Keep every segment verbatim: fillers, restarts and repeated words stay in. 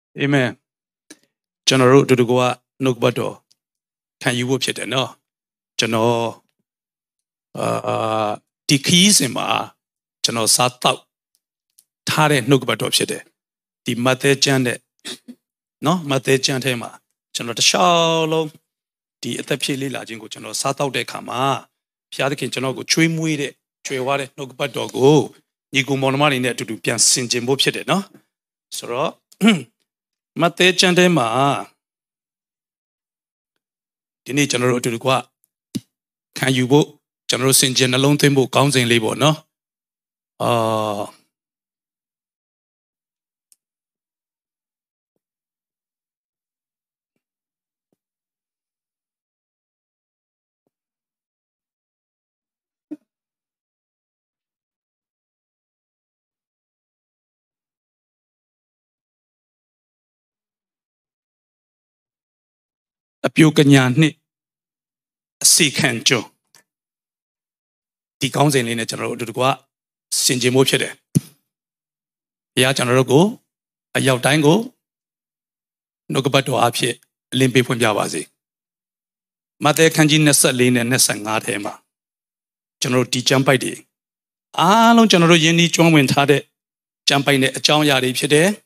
Amen. General to the Goa Nukbato. Can you whoop it? No. General uh decrease in ma General Sata Tare Nukbato shede. The Mate Jande. No, Mate Jantema. General Shalom. The Etapili Lajingo General Sata de Kama. Piadakin General go trim with it. Treware Nukbato go. You go monomani net to do Pian Sinjim Bopshede, no? So Mate Jandema. Dini general to the qua. Can you book General Saint John alone temple counseling labor, no? Uh a few canyan a sea can joe. The counseling in a general to the qua. Saint Jim Bopshede. Ya general go. A yaw tango. No go back to Apie. Limpi from Yavazi. Mate Kanji Nessa Lane and Nessa Hema. General T. Jumpy. Ah, no general Yenny John went had it. Jumping a John Yari Pede.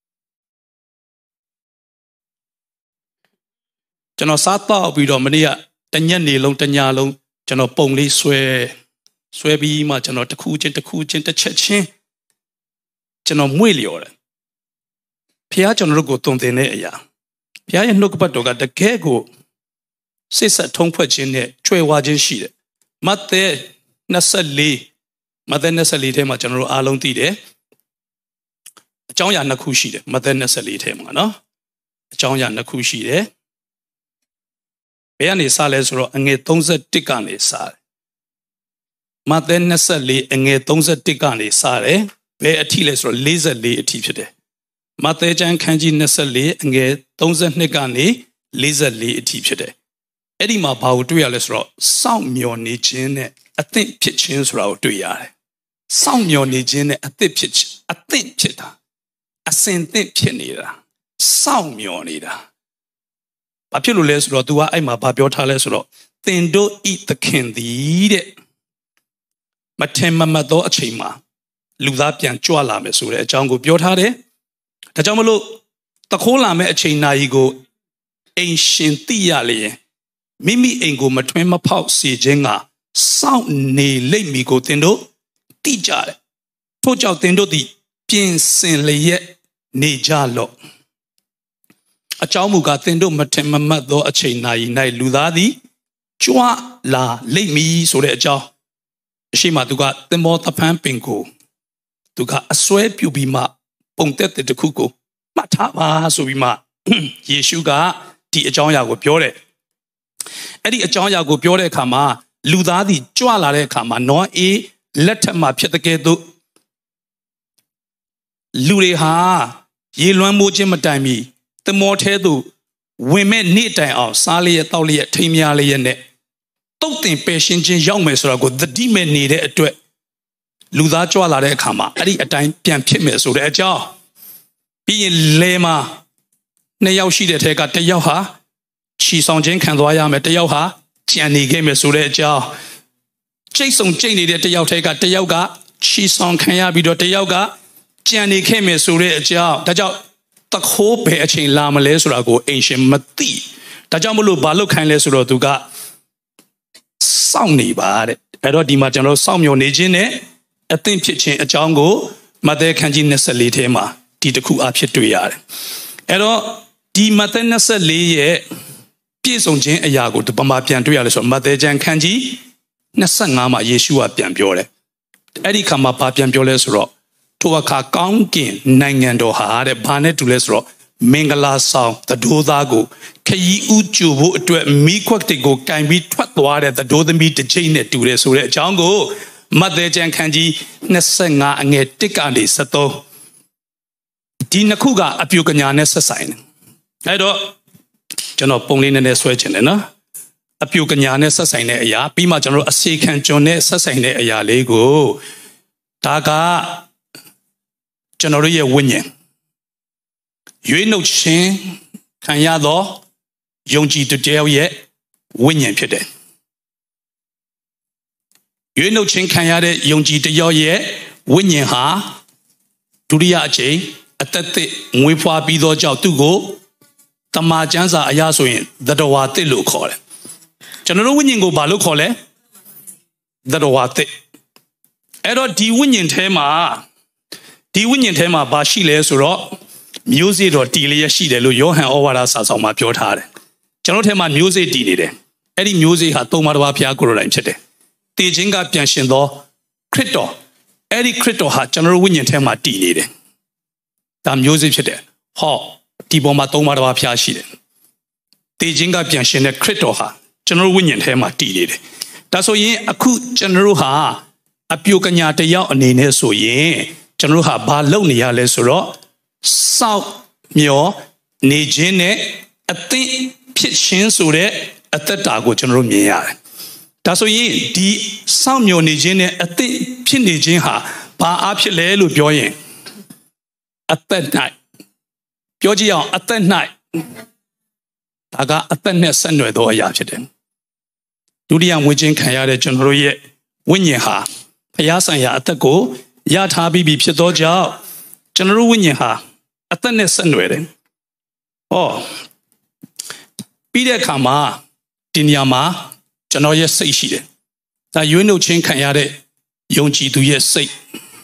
General Sata Bidomania, Tanyani Long Tanyalong, General Pongli Swe, Swebi, General Takuchin, Takuchin, the Chechin, General Muilior. Pia General Goton de Nea. Pia and Nukbatoga, the Kego. Says at Tongpachin, Trey Wajin Sheet. Mate Nasa Lee, Mother Nasa Lee, General Along Tide. John Yanakushi, Mother Nasa Lee, no? John Yanakushi, Beani Sales ro and a tonza ticani sare. Mother Nasa Lee and a tonza ticani sare, be a tiles or laser lee a teacher. Mate Jan Kanji Nasa Lee and a tonza negani, laser lee a teacher. Edima Pau Dualis ro, sound your nijin, a think pitchins row to yard. Sound your nijin, a thick pitch, a think chitta. A sent think pinida. Sound your neither. Papilules ro, do I my papiotales ro. Then do eat the candy, eat it. Matema mado a chima. Ludapian chuala mesure, jango biotade. The jamalo, the cola me a china ego. Ancient theale. Mimi engo matwema pau si jenga. Sound ne let me go tendo. Tijare. Toja tendo di. Pien sen leye. Ne jalo. A chamuga tendo matema mado a china nai ludadi. Chua la let me so that jaw. Shima to got the more tapan pinko. To got a sweat pubima. Pontet the cuckoo. Matava so we ma. Yeshuga. Ti a john yago pure. Eddie a John Yago Biore Kama, Ludadi, Joalare Kama, no e, let him up the gate. Lure ha, ye luan mojimatami, the more tedu, women need time of Sally at Tolly at Timiali and it. Don't think patient young Mesrago, the demon needed to it. Luda Joalare Kama, Eddie a time pian pimis or their jaw. Being lema, Nayao she take at the Yoha. She song Jane Candoya met the Yoha, Jenny game is Sure Jaw. Jason Janie did the Yotega the Yoga, she song Kanyabi dot the Yoga, Jenny came in Sure Jaw, the Jaw, the whole patching Lama Lesrago, ancient Mati, the Jamulu Balu can Lesro to got Soundy bad. I don't imagine some your Nijine, a thing pitching a jungle, Mother Kanji Nessa Tema, did the coup up to yard. Edo, di Matanessa Lee. Pies on Jane a yago to Bamapian Dualis or Mother Jan Kanji, Nasangama Yeshua Piampiore. Eddie Kama Papian Pioles Rock. To a Kakankin, Nangando Hade, Banet to Les Rock, Mengala Sound, the Dodago, Kayi Uju to a me quactigo can be twatwad the Doda meet the Jane to the Sure Jango, Mother Jan Kanji, Nasanga and a Tikandi Sato. Dinakuga Apukanya Nessa sign. I don't. General Ponglin and Switching, a few Ganyanessa sign a ya, Pima General a second Jonessa sign a ya lego. Taga General winning. ရွေးနှုတ်ခြင်းခံရသောယုံကြည်သူတယောက်ရဲ့ဝိညာဉ်ဖြစ်တယ်ရွေးနှုတ်ခြင်းခံရတဲ့ယုံကြည်တယောက်ရဲ့ဝိညာဉ်ဟာဒုတိယအချိန်အသက်သစ်ငွေဖွာပြီးသောကြောင့်သူ့ကိုတမန်ကျမ်းစာအရာဆိုရင်သတ္တဝါသစ်လို့ခေါ်တယ်ကျွန်တော်တို့ဝိညာဉ်ကိုဘာလို့ခေါ်လဲသတ္တဝါသစ်အဲ့တော့ဒီဝိညာဉ်ထဲမှာဒီဝိညာဉ်ထဲမှာဘာရှိလဲဆိုတော့မျိုးစေ့တော်တည်လျက်ရှိတယ်လို့ယောဟန်ဩဝါဒစာဆောင်မှာပြောထားတယ်ကျွန်တော်ထဲမှာမျိုးစေ့တည်နေတယ်အဲ့ဒီမျိုးစေ့ဟာသုံးပါးတစ်ပါးဘုရားကိုယ်တိုင်ဖြစ်တယ်တည်ခြင်းကပြန်ရှင်သောခရစ်တော်အဲ့ဒီခရစ်တော်ဟာကျွန်တော်ဝိညာဉ်ထဲမှာတည်နေတယ်ဒါမျိုးစေ့ဖြစ်တယ်ဟောဒီပေါ်မှာသုံးပါးတစ်ပါးဘုရားရှိတယ်တည်ခြင်းကပြန်ရှင်တဲ့ခရစ်တော်ဟာကျွန်တော်ဝိညာဉ်ထဲမှာတည်နေတယ်ဒါဆိုရင်အခုကျွန်တော်ဟာအပြိုကညာတယောက်အနေနဲ့ဆိုရင်ကျွန်တော်ဟာဘာလုပ်နေရလဲဆိုတော့စောင့်မျှော်နေခြင်းနဲ့အသင့်ဖြစ်ခြင်းဆိုတဲ့အသက်တာကိုကျွန်တော်မြင်ရတယ်ဒါဆိုရင်ဒီစောင့်မျှော်နေခြင်းနဲ့အသင့်ဖြစ်နေခြင်းဟာဘာအားဖြစ်လဲလို့ပြောရင်အသက်၌ပြောကြည့်အောင်အသက်၌ဒါကအသက်နဲ့ဆက်နွယ်သောအရာဖြစ်တယ်ဒုတိယမွေးခြင်းခံရတဲ့ကျွန်တော်တို့ရဲ့ဝိညာဉ်ဟာဘုရားဆိုင်ရာအသက်ကိုရထားပြီးပြီဖြစ်သောကြောင့်ကျွန်တော်တို့ဝိညာဉ်ဟာအသက်နဲ့ဆက်နွယ်တယ်။ဟောပြီးတဲ့အခါမှာဒီနေရာမှာကျွန်တော်ရဲ့စိတ်ရှိတယ်။ဒါရွေးနှုတ်ခြင်းခံရတဲ့ယုံကြည်သူရဲ့စိတ်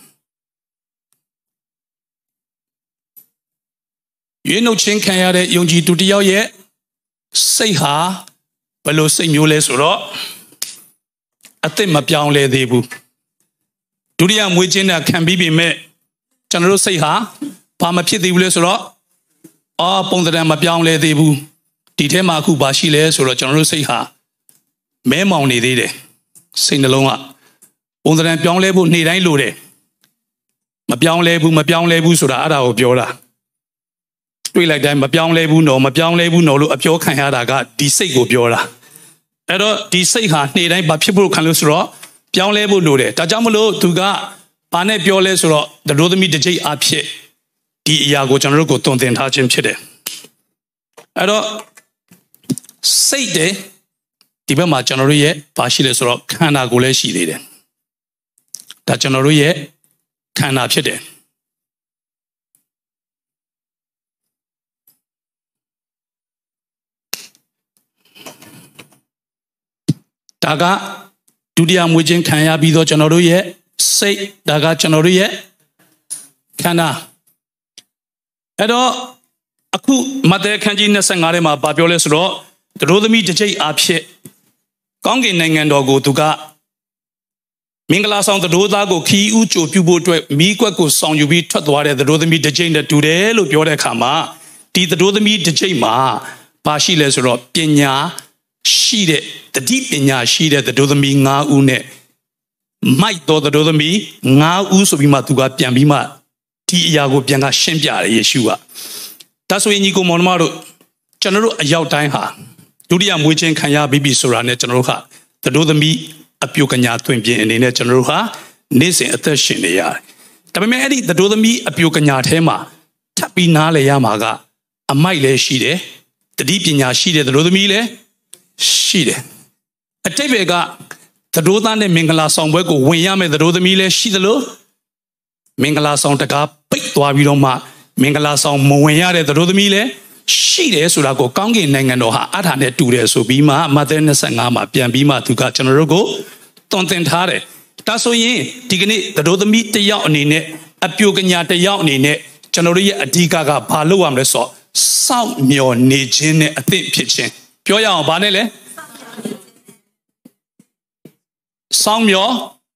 ရွေးနှုတ်ခြင်းခံရတဲ့ယုံကြည်သူတစ်ယောက်ရဲ့စိတ်ဟာဘယ်လိုစိတ်မျိုးလဲဆိုတော့အသက်မပြောင်းလဲသေးဘူး။ဒုတိယမွေးခြင်းနဲ့ခံပြီးပြီမဲ့ကျွန်တော်တို့စိတ်ဟာဘာမဖြစ်သေးဘူးလဲဆိုတော့အော်ပုံသဏ္ဍာန်မပြောင်းလဲသေးဘူးဒီထဲမှာအခုဘာရှိလဲဆိုတော့ကျွန်တော်တို့စိတ်ဟာမဲမောင်နေသေးတယ်စိတ်နှလုံးကပုံသဏ္ဍာန်ပြောင်းလဲဖို့နေ့တိုင်းလိုတယ်မပြောင်းလဲဘူးမပြောင်းလဲဘူးဆိုတာအဲ့ဒါကိုပြောတာတွေးလိုက်တိုင်းမပြောင်းလဲဘူးနော်မပြောင်းလဲဘူးနော်လို့အပြောခံရတာကဒီစိတ်ကိုပြောတာအဲ့တော့ဒီစိတ်ဟာနေ့တိုင်းဘာဖြစ်ဖို့ခံလို့ဆိုတော့ပြောင်းလဲဖို့လိုတယ်ဒါကြောင့်မလို့သူကဘာနဲ့ပြောလဲဆိုတော့တရိုးသမီးတစ်ကြိမ်အဖြစ်ဒီအရာကိုကျွန်တော်တို့ကိုတုံသင်ထားခြင်းဖြစ်တယ်အဲ့တော့စိတ်တယ်ဒီဘက်မှာကျွန်တော်တို့ရဲ့ဘာရှိလဲဆိုတော့ခန္ဓာကိုယ်လည်းရှိသေးတယ်ဒါကျွန်တော်တို့ရဲ့ခန္ဓာဖြစ်တယ်ဒါကဒုတိယမွေးခြင်းခံရပြီးတော့ကျွန်တော်တို့ရဲ့စိတ်ဒါကကျွန်တော်တို့ရဲ့ခန္ဓာအဲ့တော့အခုမဿဲခန်းကြီးနှစ်ဆယ့်ငါထဲမှာဗာပြောလဲဆိုတော့တရိုးသမီးတစ်ကြိမ်အဖြစ်ကောင်းကင်နိုင်ငံတော်ကိုသူကမင်္ဂလာဆောင်တရိုးသားကိုခီးဥကြိုပြုဖို့အတွက်မိကွက်ကိုဆောင်ယူပြီးထွက်သွားတဲ့တရိုးသမီးတစ်ကြိမ်နဲ့တူတယ်လို့ပြောတဲ့အခါမှာဒီတရိုးသမီးတစ်ကြိမ်မှာဘာရှိလဲဆိုတော့ပညာရှိတဲ့တတိပညာရှိတဲ့တရိုးသမီး၅ဦးနဲ့မိုက်တော်တရိုးသမီး၅ဦးဆိုပြီးမှသူကပြန်ပြီးမှဒီအရာကိုပြန်ကရှင်းပြတယ်ယေရှုကဒါဆိုရင်ညီကိုမောင်နှမတို့ကျွန်တော်တို့အရောက်တိုင်းဟာဒုတိယမွေးခြင်းခံရပြီးပြီဆိုတာနဲ့ကျွန်တော်တို့ဟာတရိုးသမီးအပြုကညာသွင်ပြင်အနေနဲ့ကျွန်တော်တို့ဟာနေ့စဉ်အသက်ရှင်နေရတယ်ဒါပေမဲ့အဲ့ဒီတရိုးသမီးအပြုကညာထဲမှာထပ်ပြီးနားလည်ရမှာကအမိုက်လည်းရှိတယ်တတိပညာရှိတဲ့တရိုးသမီးလည်းရှိတယ်အတိတ်ဘက်ကသတို့သားနဲ့မင်္ဂလာဆောင်ပွဲကိုဝင်ရမယ်သတို့သမီးလည်းရှိသလိုမင်္ဂလာဆောင်တကားပိတ်သွားပြီးတော့မှမင်္ဂလာဆောင်မဝင်ရတဲ့သတို့သမီးလည်းရှိတယ်ဆိုတာကိုကောင်းကင်နိုင်ငံတော်ဟာအထာနဲ့တူတယ်ဆိုပြီးမှမဿဲနှစ်ဆယ့်ငါမှာပြန်ပြီးမှသူကကျွန်တော်တို့ကိုတွင်တင်ထားတယ်ဒါဆိုရင်ဒီကနေ့သတို့သမီးတယောက်အနေနဲ့အပြိုကညာတယောက်အနေနဲ့ကျွန်တော်တို့ရဲ့အဓိကကဘာလုပ်ရမလဲဆိုတော့စောင့်မျှော်နေခြင်းနဲ့အသင့်ဖြစ်ခြင်းပြောရအောင်ဗာနဲ့လဲစောင့်မျှော်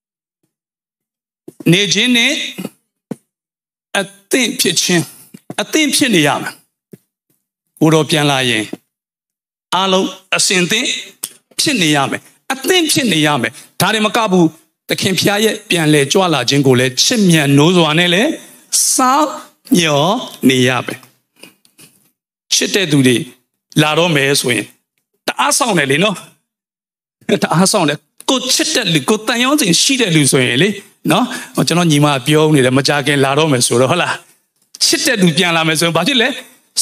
နေခြင်းနဲ့အသင့်ဖြစ်ခြင်းအသင့်ဖြစ်နေရမယ်ကိုတော်ပြန်လာရင်အားလုံးအစဉ်သင့်ဖြစ်နေရမယ်အသင့်ဖြစ်နေရမယ်ဒါတွေမကဘူးသခင်ဖျားရဲ့ပြန်လဲကြွလာခြင်းကိုလည်းချစ်မြတ်နိုးစွာနဲ့လည်းစောင့်မျှော်နေရမယ်ချစ်တဲ့သူတွေလာတော့မယ်ဆိုရင်တအားဆောင်တယ်လေနော်တအားဆောင်တယ်ကိုချစ်တဲ့လူကိုတန်ရောင်းစဉ်ရှိတဲ့လူဆိုရင်လေနော်ကျွန်တော်ညီမပြောနေတယ်မကြခင်လာတော့မယ်ဆိုတော့ဟုတ်လားချစ်တဲ့လူပြန်လာမယ်ဆိုရင်ဘာဖြစ်လဲ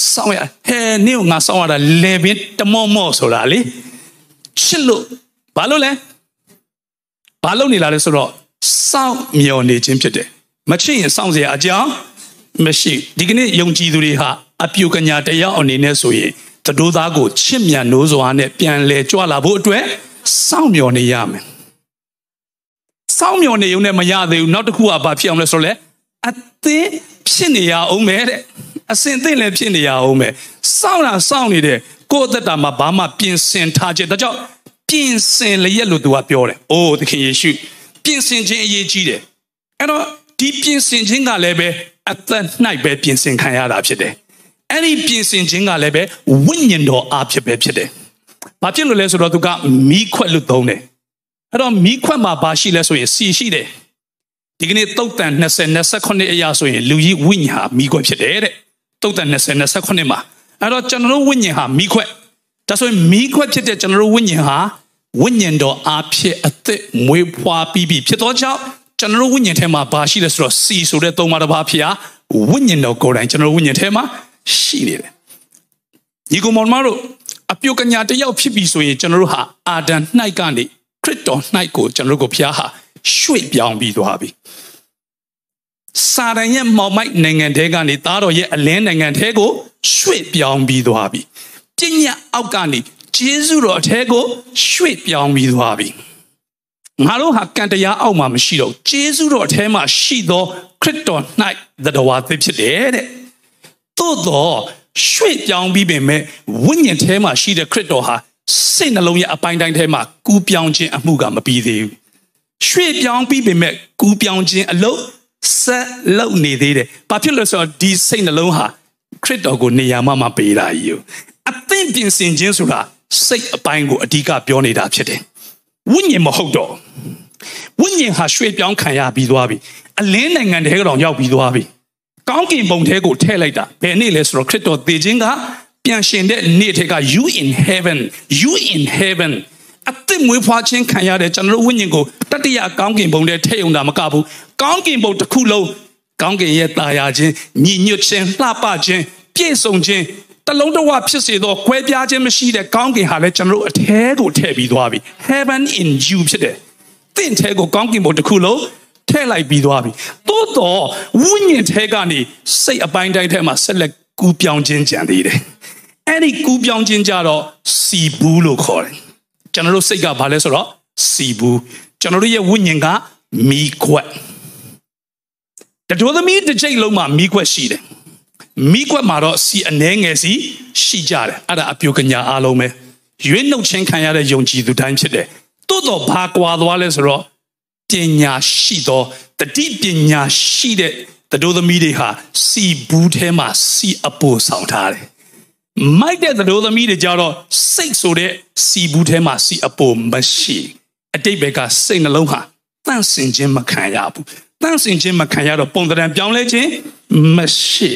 စောင့်ရဟဲနင့်ကိုငါစောင့်ရတာလေပင်တမော့မော့ဆိုတာလေချစ်လို့ဘာလို့လဲဘာလို့နေလာလဲဆိုတော့စောင့်မျှော်နေခြင်းဖြစ်တယ်မချစ်ရင်စောင့်စရာအကြောင်းမရှိဒီကနေ့ယုံကြည်သူတွေဟာအပြုကညာတရားအနေနဲ့ဆိုရင်တတိုးသားကိုချစ်မြတ်နိုးစွာနဲ့ပြန်လဲကြွလာဖို့အတွက်စောင့်မျှော်နေရမယ်စောင့်မျှော်နေုံနဲ့မရသေးဘူးနောက်တစ်ခုကဘာဖြစ်အောင်လဲဆိုတော့လေအသင်ဖြစ်နေရအောင်ပဲတဲ့အစင်သင်လည်းဖြစ်နေရအောင်ပဲစောင့်တာစောင့်နေတဲ့ကိုယ့်အသက်တာမှာဘာမှပြင်ဆင်ထားခြင်းဒါကြောင့်ပြင်ဆင်လျက်လို့သူကပြောတယ်အိုးသခင်ယေရှုပြင်ဆင်ခြင်းအရေးကြီးတယ်အဲ့တော့ဒီပြင်ဆင်ခြင်းကလည်းပဲအသက်၌ပဲပြင်ဆင်ခံရတာဖြစ်တယ်အဲ့ဒီပြင်ဆင်ခြင်းကလည်းပဲဝိညာဉ်တော်အားဖြင့်ပဲဖြစ်တယ်ဘာဖြစ်လို့လဲဆိုတော့သူကမီးခွက်လို့သုံးတယ်အဲ့တော့မီးခွက်မှာဘာရှိလဲဆိုရင်စီရှိတယ်ဒီကနေ့တုတ်တန်၂၀ ၂၉အရာဆိုရင်လူကြီးဝိညာဉ်ဟာမီးခွက်ဖြစ်တယ်တဲ့တုတ်တန်၂၀ ၂၉မှာအဲ့တော့ကျွန်တော်တို့ဝိညာဉ်ဟာမီးခွက်ဒါဆိုရင်မီးခွက်ဖြစ်တဲ့ကျွန်တော်တို့ဝိညာဉ်ဟာဝိညာဉ်တော်အားဖြင့်အသက်မွေးဖွားပြီးပြီဖြစ်သောကြောင့်ကျွန်တော်တို့ဝိညာဉ်ထဲမှာဘာရှိလဲဆိုတော့စီဆိုတဲ့သုံးပါးတစ်ပါးဖြစ်ဟာဝိညာဉ်တော်ကိုယ်တိုင်ကျွန်တော်တို့ဝိညာဉ်ထဲမှာရှိနေတယ်ဒီကောင်မတို့အပြုကညာတယောက်ဖြစ်ပြီဆိုရင်ကျွန်တော်တို့ဟာအာဒံ၌ကနေခရစ်တော်၌ကိုကျွန်တော်တို့ကိုဖျားဟာရွှေ့ပြောင်းပြီးသွားပြီစာရန်ရဲ့မောင်မိုက်နိုင်ငံထဲကနေသားတော်ရဲ့အလင်းနိုင်ငံထဲကိုရွှေ့ပြောင်းပြီးသွားပြီပညာအောက်ကနေကျေးဇူးတော်အထဲကိုရွှေ့ပြောင်းပြီးသွားပြီငါတို့ဟာကံတရားအောက်မှာမရှိတော့ကျေးဇူးတော်အထဲမှာရှိသောခရစ်တော်၌သတ္တဝါသစ်ဖြစ်တယ်တဲ့သို့တော့ရွှေ့ပြောင်းပြီးပေမဲ့ဝိညာဉ်ထဲမှာရှိတဲ့ခရစ်တော်ဟာစိတ်နှလုံးရဲ့အပိုင်းတိုင်းထဲမှာကူးပြောင်းခြင်းအမှုကမပြီးသေးဘူးရွှေ့ပြောင်းပြီးပေမဲ့ကူးပြောင်းခြင်းအလုပ်ဆက်လုပ်နေသေးတယ်ဘာဖြစ်လို့ဆိုတော့ဒီစိတ်နှလုံးဟာခရစ်တော်ကိုနေရာမှမပေးတာကြီးအသင့်ပြင်ဆင်ခြင်းဆိုတာစိတ်အပိုင်းကိုအဓိကပြောနေတာဖြစ်တယ်ဝိညာဉ်မဟုတ်တော့ဝိညာဉ်ဟာရွှေ့ပြောင်းခံရပြီးသွားပြီအလင်းနိုင်ငံထဲကတော့ရောက်ပြီးသွားပြီကောင်းကင်ဘုံထဲကိုထည့်လိုက်တာဘယ်နေ့လဲဆိုတော့ခရစ်တော်သေခြင်းကပြန်ရှင်တဲ့နေ့ထဲက you in heaven you in heaven အသက်မွေးဖွားခြင်းခံရတဲ့ကျွန်တော်တို့ဝိညာဉ်ကိုတတိယကောင်းကင်ဘုံထဲထည့်ုံတာမကဘူးကောင်းကင်ဘုံတစ်ခုလုံးကောင်းကင်ရဲ့တာယာခြင်းညီညွတ်ခြင်းလှပခြင်းပြည့်စုံခြင်းတလုံးတဝဖြစ်စေသောခွဲပြားခြင်းမရှိတဲ့ကောင်းကင်ဟာလည်းကျွန်တော်တို့အထဲကိုထည့်ပြီးသွားပြီ heaven in you ဖြစ်တယ်သင်ထဲကိုကောင်းကင်ဘုံတစ်ခုလုံးထည့်လိုက်ပြီးသွားပြီသို့တော့ဝိညာဉ်ထဲကနေစိတ်အပိုင်းတိုင်းထဲမှာဆက်လက်ကူးပြောင်းခြင်းကြံသေးတယ်အဲ့ဒီကူးပြောင်းခြင်းကြတော့စီဘူးလို့ခေါ်တယ်ကျွန်တော်တို့စိတ်ကဘာလဲဆိုတော့စီဘူးကျွန်တော်တို့ရဲ့ဝိညာဉ်ကမီးခွက်တတိုးသမီးတစ်ချိန်လုံးမှာမီးခွက်ရှိတယ်မီးခွက်မှာတော့စီအနှဲငယ်စီရှိကြတယ်အဲ့ဒါအပြုကညာအားလုံးပဲရွေးနှုတ်ခြင်းခံရတဲ့ယုံကြည်သူတိုင်းဖြစ်တယ်တိုးတော့ဘာကွာသွားလဲဆိုတော့ပညာရှိသောတတိပညာရှိတဲ့တတိုးသမီးတွေဟာစီဘူးထဲမှာစီအပိုဆောင်ထားတယ်မိုက်တဲ့တတိုးသမီးတွေကြတော့စိတ်ဆိုတဲ့စီဘူးထဲမှာစီအပိုမရှိအတိတ်ဘက်ကစိတ်နှလုံးဟာတန့်စင်ခြင်းမခံရဘူးတန့်စင်ခြင်းမခံရတော့ပုံသဏ္ဍာန်ပြောင်းလဲခြင်းမရှိ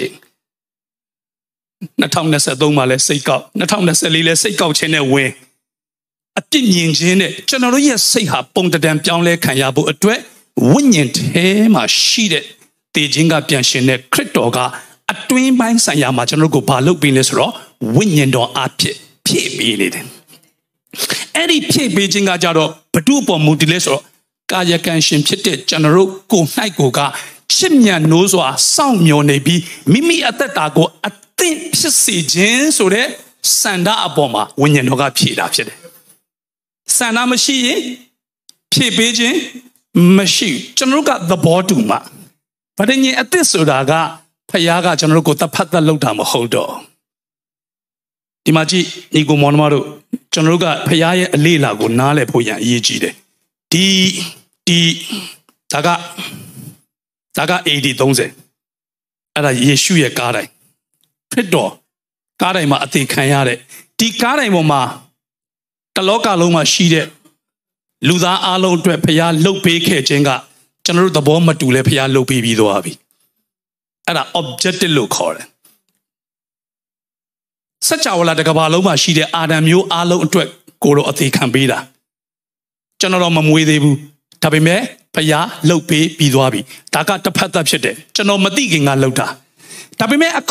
၂၀၂၃မှာလဲစိတ်ကောက်၂၀၂၄လဲစိတ်ကောက်ခြင်းနဲ့ဝင်အပြစ်မြင်ခြင်းနဲ့ကျွန်တော်တို့ရဲ့စိတ်ဟာပုံသဏ္ဍာန်ပြောင်းလဲခံရဖို့အတွက်ဝိညာဉ်ထဲမှာရှိတဲ့တည်ခြင်းကပြန်ရှင်တဲ့ခရစ်တော်ကအတွင်းပိုင်းဆိုင်ရာမှာကျွန်တော်တို့ကိုဘာလုပ်ပေးလဲဆိုတော့ဝိညာဉ်တော်အဖြစ်ဖြည့်ပေးနေတယ်အဲ့ဒီဖြည့်ပေးခြင်းကကြတော့ဘု து ပေါ်မူတည်လဲဆိုတော့ကာယကံရှင်ဖြစ်တဲ့ကျွန်တော်တို့ကို၌ကိုကချစ်မြတ်နိုးစွာစောင့်မျှော်နေပြီးမိမိအသက်တာကိုအသင့်ဖြစ်စေခြင်းဆိုတဲ့စန္ဒအပေါ်မှာဝိညာဉ်တော်ကဖြည့်တာဖြစ်တယ်စန္ဒမရှိရင်ဖြည့်ပေးခြင်းမရှိကျွန်တော်တို့ကသဘောတူမှာဗဒဉ္ဉ်အသစ်ဆိုတာကဖယားကကျွန်တော်တို့ကိုတဖတ်သက်လောက်တာမဟုတ်တော့ဒီမှာကြည့်ညီကိုမောင်နှမတို့ကျွန်တော်တို့ကဖယားရဲ့အလေးလာကိုနားလည်ဖို့ရန်အရေးကြီးတယ်ဒီဒီဒါကဒါက A D ၃၀အဲ့ဒါယေရှုရဲ့ကားတိုင်းခရစ်တော်ကားတိုင်းမှာအသေးခံရတဲ့ဒီကားတိုင်းပေါ်မှာတလောကလုံးမှာရှိတဲ့လူသားအလုံးအတွက်ဖယားလှုပ်ပေးခဲ့ခြင်းကကျွန်တော်တို့သဘောမတူလဲဖယားလှုပ်ပေးပြီးသွားပြီအဲ့ဒါ objective လို့ခေါ်တယ်စัจ java လာတကဘာလုံးမှာရှိတဲ့အာဒံမျိုးအလုံးအတွက်ကိုတော့အသေးခံပေးတာကျွန်တော်တော့မမွေးသေးဘူးဒါပေမဲ့ဖယားလှုပ်ပေးပြီးသွားပြီဒါကတစ်ဖက်သက်ဖြစ်တယ်ကျွန်တော်မသိခင်ကလှုပ်တာဒါပေမဲ့အခု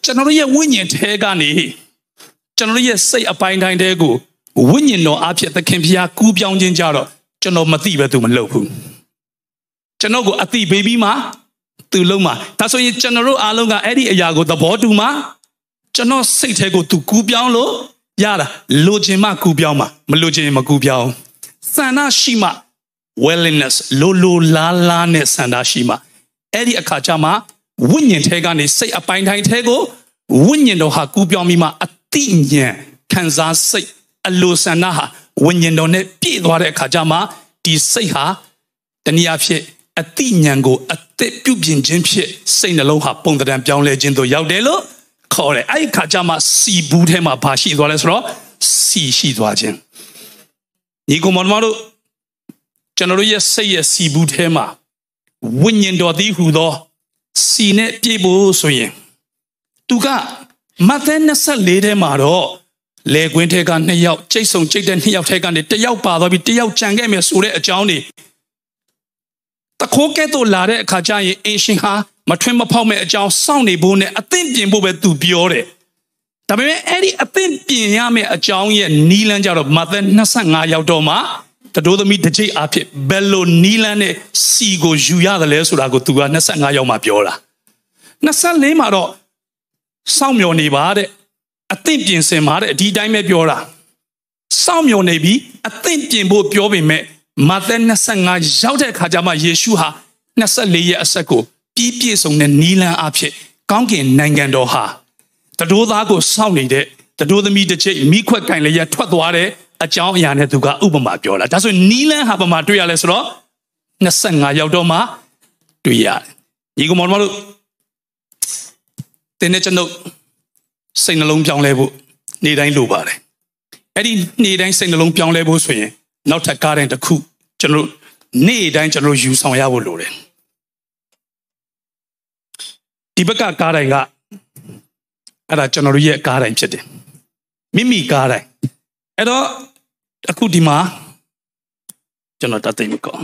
ကျွန်တော်ရဲ့ဝိညာဉ်ထဲကနေကျွန်တော်ရဲ့စိတ်အပိုင်းတိုင်းတွေကိုဝိညာဉ်တော်အဖြစ်သခင်ဖျားကူးပြောင်းခြင်းကြတော့ကျွန်တော်မသိပဲသူမလုပ်ဘူးကျွန်တော်ကိုအသိပေးပြီးမှသူလုံးမှာဒါဆိုရင်ကျွန်တော်တို့အားလုံးကအဲ့ဒီအရာကိုသဘောတူမှကျွန်တော်စိတ်ထဲကိုသူကူးပြောင်းလို့ရတာလိုချင်မှကူးပြောင်းမှမလိုချင်မကူးပြောင်းဆန္ဒရှိမှ willingness လိုလိုလားလားနဲ့ဆန္ဒရှိမှအဲ့ဒီအခါကျမှဝိညာဉ်ထဲကနေစိတ်အပိုင်းတိုင်းထဲကိုဝိညာဉ်တော်ဟာကူးပြောင်းပြီးမှအတိညာခံစားစိတ်အလိုဆန္ဒဟာဝိညာဉ်တော်နဲ့ပြည့်သွားတဲ့အခါကျမှဒီစိတ်ဟာတနည်းအားဖြင့်အတိညာကိုအသက်ပြုပြင်ခြင်းဖြင့်စိတ်နှလုံးဟာပုံသဏ္ဍာန်ပြောင်းလဲခြင်းတို့ရောက်တယ်လို့ခေါ်တယ်အဲ့ဒီအခါကျမှစီဘူးထဲမှာဘာရှိသွားလဲဆိုတော့စီရှိသွားခြင်းညီကောင်မတို့ကျွန်တော်ရဲ့စိတ်ရဲ့စီဘူးထဲမှာဝိညာဉ်တော်သည်ဟူသောစီနဲ့ပြည့်ဖို့ဆိုရင်သူကမဿဲ၂၄ထဲမှာတော့လေကွင်းထဲကနှစ်ယောက်ကျိတ်ဆုံကျိတ်တဲ့နှစ်ယောက်ထဲကနေတစ်ယောက်ပါသွားပြီးတစ်ယောက်ကြံခဲ့မယ်ဆိုတဲ့အကြောင်းတွေတခိုးကဲ့သို့လာတဲ့အခါကျရင်အင်ရှင်ဟာမထွင်းမဖောက်မဲ့အကြောင်းစောင့်နေဖို့နဲ့အသင့်ပြင်ဖို့ပဲသူပြောတယ်ဒါပေမဲ့အဲ့ဒီအသင့်ပြင်ရမယ့်အကြောင်းရဲ့နီးလန်းကြတော့မဿဲ၂၅ရောက်တော့မှတတိုးသမီးတစ်ချိတ်အဖြစ်ဘယ်လိုနီးလန်းနဲ့စီကိုယူရတယ်လဲဆိုတာကိုသူက၂၅ရောက်မှပြောတာ၂၄မှာတော့စောင့်မျှော်နေပါတဲ့အသင့်ပြင်ဆင်ပါတဲ့ဒီတိုင်းပဲပြောတာစောင့်မျှော်နေပြီးအသင့်ပြင်ဖို့ပြောပေမဲ့မဿဲ၂၅ရောက်တဲ့အခါကျမှယေရှုဟာ၂၄ရဲ့အဆက်ကိုပြည့်ပြည့်စုံတဲ့နီးလန်းအဖြစ်ကောင်းကင်နိုင်ငံတော်ဟာတတိုးသားကိုစောင့်နေတဲ့တတိုးသမီးတစ်ချိတ်မိခွက်ကင်လည်းရထွက်သွားတဲ့အကြောင်းအရာနဲ့သူကဥပမာပြောတာဒါဆိုနီးလန်းဟာဘာမှတွေ့ရလဲဆိုတော့၂၅ရောက်တော့မှတွေ့ရတယ်ညီကောင်မောင်တို့တင်းနဲ့ကျွန်ုပ်စိတ်နှလုံးပြောင်းလဲဖို့နေ့တိုင်းလိုပါတယ်အဲ့ဒီနေ့တိုင်းစိတ်နှလုံးပြောင်းလဲဖို့ဆိုရင်နောက်ထပ်ကားတိုင်းတစ်ခုကျွန်တော်နေ့တိုင်းကျွန်တော်ယူဆောင်ရဖို့လိုတယ်ဒီဘက်ကကားတိုင်းကအဲ့ဒါကျွန်တော်ရဲ့ကားတိုင်းဖြစ်တယ်မိမိကားတိုင်းအဲ့တော့အခုဒီမှာကျွန်တော်တတ်သိမကော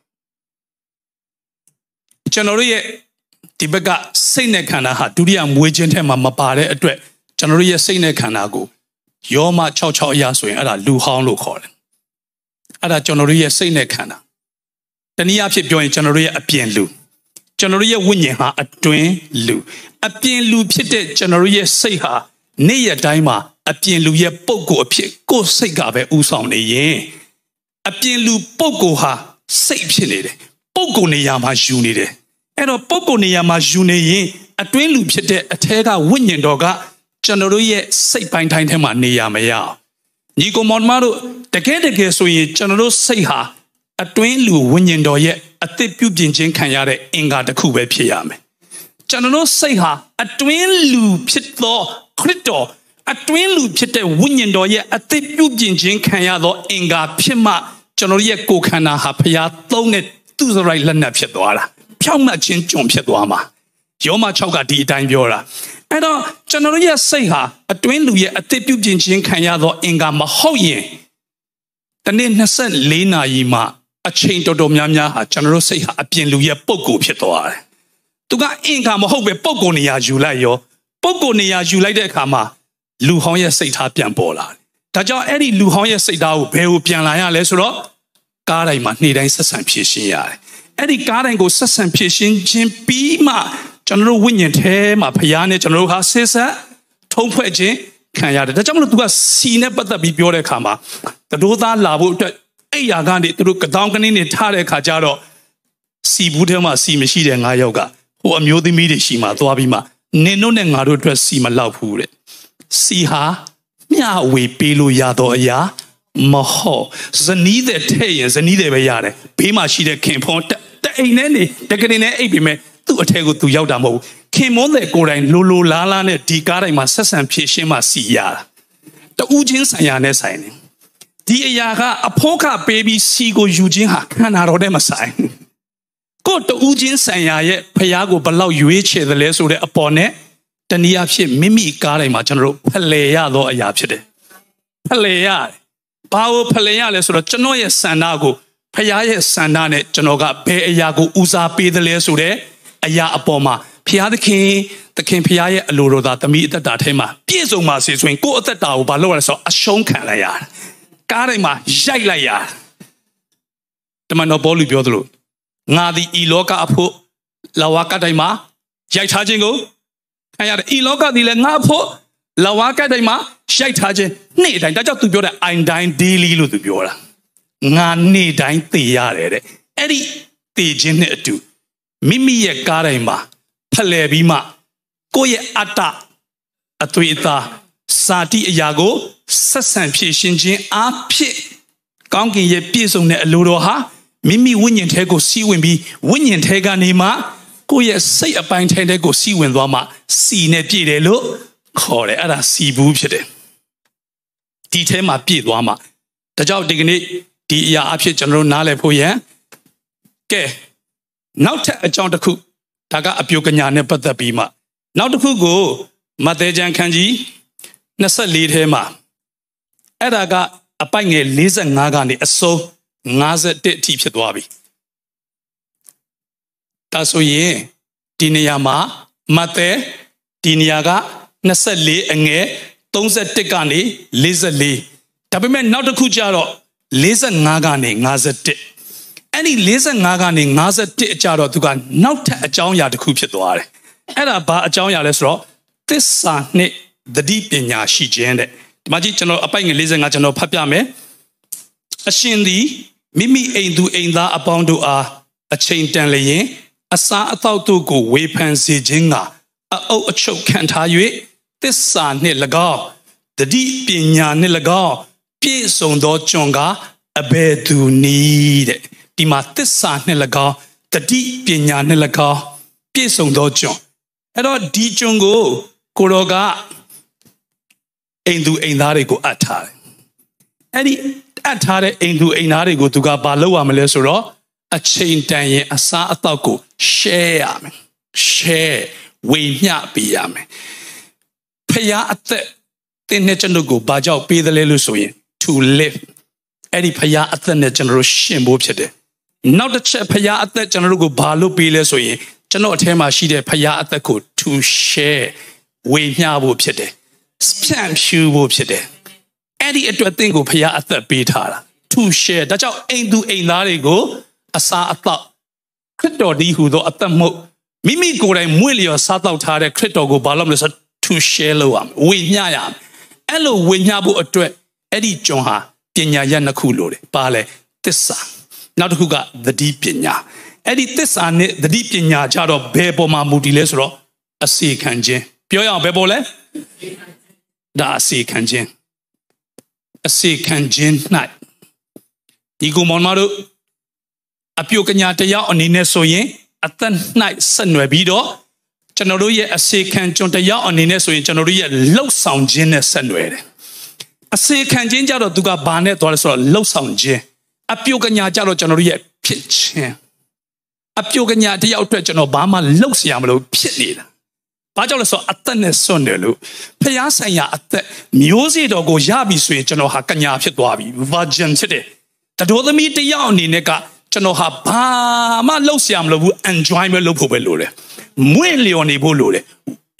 ကျွန်တော်ရဲ့ဒီဘက်ကစိတ်နဲ့ခန္ဓာဟာဒုတိယမွေးခြင်းထဲမှာမပါတဲ့အတွက်ကျွန်တော်ရဲ့စိတ်နဲ့ခန္ဓာကိုယောမ၆၆အရာဆိုရင်အဲ့ဒါလူဟောင်းလို့ခေါ်တယ်အဲ့ဒါကျွန်တော်ရဲ့စိတ်နဲ့ခန္ဓာတနည်းအားဖြင့်ပြောရင်ကျွန်တော်ရဲ့အပြင်လူကျွန်တော်ရဲ့ဝိညာဉ်ဟာအတွင်းလူအပြင်လူဖြစ်တဲ့ကျွန်တော်ရဲ့စိတ်ဟာနေ့ရက်တိုင်းမှာအပြင်လူရဲ့ပုံကိုအဖြစ်ကိုယ်စိတ်ကပဲဥဆောင်နေရင်အပြင်လူပုံကိုဟာစိတ်ဖြစ်နေတယ်ပုံကိုနေရာမှာယူနေတယ်အဲ့တော့ပုံကိုနေရာမှာယူနေရင်အတွင်းလူဖြစ်တဲ့အထဲကဝိညာဉ်တော်ကကျွန်တော်ရဲ့စိတ်ပိုင်းတိုင်းထဲမှာနေရာမရအောင်ညီကောင်မောင်မတို့တကယ်တကယ်ဆိုရင်ကျွန်တော်စိတ်ဟာအတွင်းလူဝိညာဉ်တော်ရဲ့အသစ်ပြုပြင်ခြင်းခံရတဲ့အင်္ဂါတစ်ခုပဲဖြစ်ရမယ်ကျွန်တော်စိတ်ဟာအတွင်းလူဖြစ်သောခရစ်တော်အတွင်းလူဖြစ်တဲ့ဝိညာဉ်တော်ရဲ့အသစ်ပြုပြင်ခြင်းခံရသောအင်္ဂါဖြစ်မှကျွန်တော်ရဲ့ကိုယ်ခန္ဓာဟာဖျားသုံးတဲ့သူ့စရိုက်လက်နက်ဖြစ်သွားတာဖြောင့်မတ်ခြင်းကြုံဖြစ်သွားမှာယောမ၆ကဒီအတိုင်းပြောတာအဲ့တော့ကျွန်တော်ရဲ့စိတ်ဟာအတွင်းလူရဲ့အသစ်ပြုပြင်ခြင်းခံရသောအင်္ဂါမဟုတ်ရင်တနေ့၂၄နာရီမှအချိန်တော်တော်များများဟာကျွန်တော်စိတ်ဟာအပြင်လူရဲ့ပုံကိုဖြစ်သွားတယ်သူကအင်္ဂါမဟုတ်ပဲပုံကိုနေရာယူလိုက်ရောပုံကိုနေရာယူလိုက်တဲ့အခါမှာလူဟောင်းရဲ့စိတ်ထားပြန်ပေါ်လာတယ်ဒါကြောင့်အဲ့ဒီလူဟောင်းရဲ့စိတ်ထားကိုဘယ်ကိုပြန်လာရလဲဆိုတော့ကားတိုင်းမှာနေ့တိုင်းဆက်ဆံဖြည့်ရှင်းရတယ်အဲ့ဒီကားတိုင်းကိုဆက်ဆံဖြည့်ရှင်းခြင်းပြီးမှကျွန်တော်တို့ဝိညာဉ်ထဲမှာဖျားနေကျွန်တော်တို့ဟာဆက်ဆက်ထုံးဖွဲ့ခြင်းခံရတယ်ဒါကြောင့်မလို့သူကစီနဲ့ပတ်သက်ပြီးပြောတဲ့အခါမှာတတိုးသားလာဖို့အတွက်အဲ့ရာကနေသူတို့ကတောင်းကနင်းနေထားတဲ့အခါကျတော့စီဘူးထဲမှာစီမရှိတဲ့ငါးယောက်ကဟိုအမျိုးသမီးတွေရှိမှသွားပြီးမှနင်တို့နဲ့ငါတို့အတွက်စီမလောက်ဘူးတဲ့စီဟာမျှဝေပေးလို့ရတော့အရာမဟုတ်ဇနီးတဲ့ထဲ့ရင်ဇနီးတဲ့ပဲရတယ်ဘေးမှာရှိတဲ့ခင်ဖွန်တအိမ်နဲ့နေတကယ်နဲ့အိပ်ပြီးမဲ့သူ့အထက်ကိုသူရောက်တာမဟုတ်ဘူးခင်မွန်းတဲ့ကိုယ်တိုင်လိုလိုလားလားနဲ့ဒီကားတိုင်းမှာဆက်ဆံဖြည့်ရှင်းမှစီရတာတူးချင်းဆိုင်ရာနဲ့ဆိုင်နေဒီအရာကအဖို့ခပေးပြီးစီကိုယူခြင်းဟာခန္ဓာတော်နဲ့မဆိုင်ကိုတူးချင်းဆိုင်ရာရဲ့ဖျားကိုဘလောက်ရွေးချယ်တယ်လဲဆိုတဲ့အပေါ်နဲ့တနည်းအားဖြင့်မိမိကားတိုင်းမှာကျွန်တော်တို့ဖလှယ်ရသောအရာဖြစ်တယ်ဖလှယ်ရတယ်ဘာလို့ဖလှယ်ရလဲဆိုတော့ကျွန်တော်ရဲ့စန္ဒကိုဖျားရဲ့စန္ဒနဲ့ကျွန်တော်ကဘယ်အရာကိုဦးစားပေးတယ်လဲဆိုတဲ့အရာအပေါ်မှာဖဖျားသခင်သခင်ဖျားရဲ့အလိုတော်သာသမီးအသက်တာထဲမှာပြည့်စုံပါစေဆိုရင်ကိုယ့်အသက်တာကိုဘာလုပ်ရလဲဆိုတော့အရှုံးခံလိုက်ရတယ်ကားတိုင်းမှာရိုက်လိုက်ရတယ်တမန်တော်ပေါလုပြောသလိုငါသည်ဤလောကအဖို့လဝကတိုင်းမှာရိုက်ထားခြင်းကိုခံရတယ်ဤလောကသည်လည်းငါအဖို့လဝကတိုင်းမှာရိုက်ထားခြင်းနေ့တိုင်းဒါကြောင့်သူပြောတဲ့ I die daily လို့သူပြောတာငါနေ့တိုင်းသေရတယ်တဲ့အဲ့ဒီသေခြင်းနဲ့အတူမိမိရဲ့ကားတိုင်းမှာဖလှယ်ပြီးမှကိုယ့်ရဲ့အတ္တအသွေးအသားစာတိအရာကိုဆက်ဆံဖြည့်ရှင်ခြင်းအားဖြင့်ကောင်းကင်ရဲ့ပြည့်စုံတဲ့အလိုတော်ဟာမိမိဝိညာဉ်ထဲကိုစီးဝင်ပြီးဝိညာဉ်ထဲကနေမှကိုယ့်ရဲ့စိတ်အပိုင်းထဲထဲကိုစီးဝင်သွားမှစီနဲ့ပြည့်တယ်လို့ခေါ်တယ်အဲ့ဒါစီဘူးဖြစ်တယ်ဒီထဲမှာပြည့်သွားမှဒါကြောင့်ဒီကနေ့ဒီအရာအဖြစ်ကျွန်တော်တို့နားလည်ဖို့ရန်ကဲနောက်ထပ်အကြောင်းတစ်ခုဒါကအပြုကညာနဲ့ပတ်သက်ပြီးမှနောက်တစ်ခုကိုမဿဲကျမ်းခန်းကြီးနှစ်ဆယ့်လေးထဲမှာအဲ့ဒါကအပိုက်ငယ်လေးဆယ့်ငါးကနေအစုံငါးဆယ့်တစ်အထိဖြစ်သွားပြီဒါဆိုရင်ဒီနေရာမှာမဿဲဒီနေရာကနှစ်ဆယ့်လေးအငယ်သုံးဆယ့်တစ်ကနေလေးဆယ့်လေးဒါပေမဲ့နောက်တစ်ခုကျတော့လေးဆယ့်ငါးကနေငါးဆယ့်တစ်အဲ့ဒီလေးဆယ့်ငါးကနေငါးဆယ့်တစ်အကြတော့သူကနောက်ထပ်အကြောင်းအရာတစ်ခုဖြစ်သွားတယ်အဲ့ဒါဘာအကြောင်းအရာလဲဆိုတော့သစ္စာနဲ့သတိပညာရှိခြင်းတဲ့ဒီမှာကြည့်ကျွန်တော်အပိုက်ငယ်လေးဆယ့်ငါးကျွန်တော်ဖတ်ပြမယ်အရှင်သည်မိမိအိမ်သူအိမ်သားအပေါင်းတို့အားအချိန်တန်လျင်အစာအသောက်တို့ကိုဝေဖန်စေခြင်းကအအုပ်အချုပ်ခံထား၍သစ္စာနှင့်၎င်းတတိပညာနှင့်၎င်းပြည့်စုံသောကျွန်ကအဘယ်သူနည်းတဲ့ဒီမှာသစ္စာနှင့်၎င်းတတိပညာနှင့်၎င်းပြည့်စုံသောကျွန်အဲ့တော့ဒီကျွန်ကိုကိုရောကအိမ်သူအိမ်သားတွေကိုအပ်ထားတယ်အဲ့ဒီအပ်ထားတဲ့အိမ်သူအိမ်သားတွေကိုသူကဘာလုပ်ရမလဲဆိုတော့အချိန်တန်ရင်အစားအသောက်ကို share ရမယ် share ဝေမျှပေးရမယ်ဖျားအသက်တင်းနဲ့ကျွန်တော်ကိုဘာကြောင့်ပေးတယ်လဲလို့ဆိုရင် to live အဲ့ဒီဖျားအသက်နဲ့ကျွန်တော်တို့ရှင်ဖို့ဖြစ်တယ်နောက်တစ်ချက်ဖျားအသက်ကျွန်တော်တို့ကိုဘာလို့ပေးလဲဆိုရင်ကျွန်တော်အထဲမှာရှိတဲ့ဖျားအသက်ကို to share ဝေမျှဖို့ဖြစ်တယ်ဖြန့်ဖြူးဖို့ဖြစ်တယ်အဲ့ဒီအတွက်သင်ကိုဖျားအသက်ပေးထားတာ to share ဒါကြောင့်အိမ်သူအိမ်သားတွေကိုအစာအသောက်ခရစ်တော်ဒီဟူသောအသက်မှုမိမိကိုယ်တိုင်မွေ့လျော်စားတောက်ထားတဲ့ခရစ်တော်ကိုဘာလို့မလဲဆို to share လုပ်ရမယ်ဝေမျှရမယ်အဲ့လိုဝေမျှဖို့အတွက်အဲ့ဒီကျွန်ဟာပညာရနှစ်ခုလိုတယ်ပါလဲသစ္စာနောက်တစ်ခုကသတိပညာအဲ့ဒီသစ္စာနဲ့သတိပညာကြတော့ဘယ်ပေါ်မှာမူတည်လဲဆိုတော့အစေခံခြင်းပြောရအောင်ဘယ်ပေါ်လဲဒါအစေခံခြင်းအစေခံခြင်း၌ဒီကုမောင်မတို့အပြုကညာတရားအနေနဲ့ဆိုရင်အသက်၌ဆက်နွယ်ပြီးတော့ကျွန်တော်တို့ရဲ့အစေခံကျွန်တရားအနေနဲ့ဆိုရင်ကျွန်တော်တို့ရဲ့လှုပ်ဆောင်ခြင်းနဲ့ဆက်နွယ်တယ်အစေခံခြင်းကြတော့သူကဘာနဲ့သွားလဲဆိုတော့လှုပ်ဆောင်ခြင်းအပြုကညာကြတော့ကျွန်တော်တို့ရဲ့ဖြစ်ခြင်းအပြုကညာတရားအတွက်ကျွန်တော်ဘာမှလှုပ်เสียမလို့ဖြစ်နေတာဘာကြောင့်လဲဆိုတော့အသက်နဲ့စွန့်တယ်လို့ဖျားဆိုင်ရာအသက်မျိုးစေ့တော်ကိုရပြီဆိုရင်ကျွန်တော်ဟာကညာဖြစ်သွားပြီ virgin ဖြစ်တယ်တတော်သမီးတရားအနေနဲ့ကကျွန်တော်ဟာဘာမှလှုပ်เสียမလို့ဘူး enjoy ပဲလုပ်ဖို့ပဲလိုတယ်မွေ့လျော်နေဖို့လိုတယ်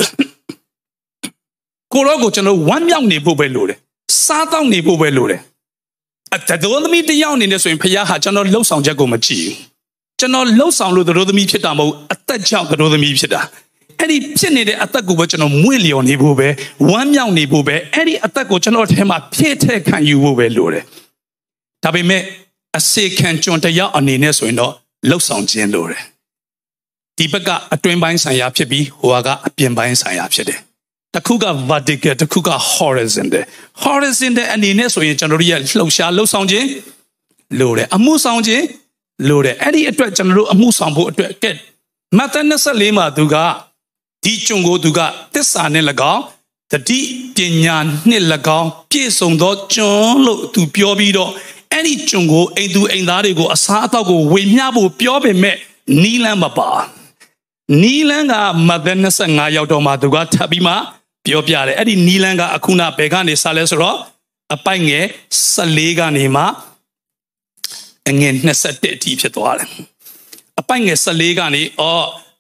ကိုရောကိုကျွန်တော်ဝမ်းမြောက်နေဖို့ပဲလိုတယ်စားတောက်နေဖို့ပဲလိုတယ်အတတော်သမီးတရားအနေနဲ့ဆိုရင်ဖခင်ဟာကျွန်တော်လှုပ်ဆောင်ချက်ကိုမကြည့်ဘူးကျွန်တော်လှုပ်ဆောင်လို့တတော်သမီးဖြစ်တာမဟုတ်အသက်ကြောင့်တတော်သမီးဖြစ်တာအဲ့ဒီဖြစ်နေတဲ့အသက်ကိုပဲကျွန်တော်မွေ့လျော်နေဖို့ပဲဝမ်းမြောက်နေဖို့ပဲအဲ့ဒီအသက်ကိုကျွန်တော်အထဲမှာဖြည့်ထည့်ခံယူဖို့ပဲလိုတယ်ဒါပေမဲ့အစေခံကျွန်တရားအနေနဲ့ဆိုရင်တော့လှုပ်ဆောင်ခြင်းလိုတယ်ဒီဘက်ကအတွင်းပိုင်းဆိုင်ရာဖြစ်ပြီးဟိုကအပြင်ပိုင်းဆိုင်ရာဖြစ်တယ်တစ်ခုက vertical တစ်ခုက horizontal horizontal အနေနဲ့ဆိုရင်ကျွန်တော်တို့ရဲ့လှုပ်ရှားလှုပ်ဆောင်ခြင်းလိုတယ်အမှုဆောင်ခြင်းလိုတယ်အဲ့ဒီအတွက်ကျွန်တော်တို့အမှုဆောင်ဖို့အတွက်ကဲမဿဲနှစ်ဆယ့်လေးမှာသူကဒီကျွန်ကိုသူကသစ္စာနဲ့၎င်းတတိပညာနဲ့၎င်းပြည့်စုံသောကျွန်လို့သူပြောပြီးတော့အဲ့ဒီကျွန်ကိုအိမ်သူအိမ်သားတွေကိုအစားအသောက်ကိုဝေမျှဖို့ပြောပေမဲ့နီးလန်းမပါနီးလန်းကမဿဲနှစ်ဆယ့်ငါးရောက်တော့မှသူကထပ်ပြီးမှပြောပြတယ်အဲ့ဒီနီးလန်းကအခုနဘယ်ကနေစလဲဆိုတော့အပိုက်ငယ်ဆယ့်လေးကနေမှအငယ်နှစ်ဆယ့်တစ်အထိဖြစ်သွားတယ်အပိုက်ငယ်ဆယ့်လေးကနေအော်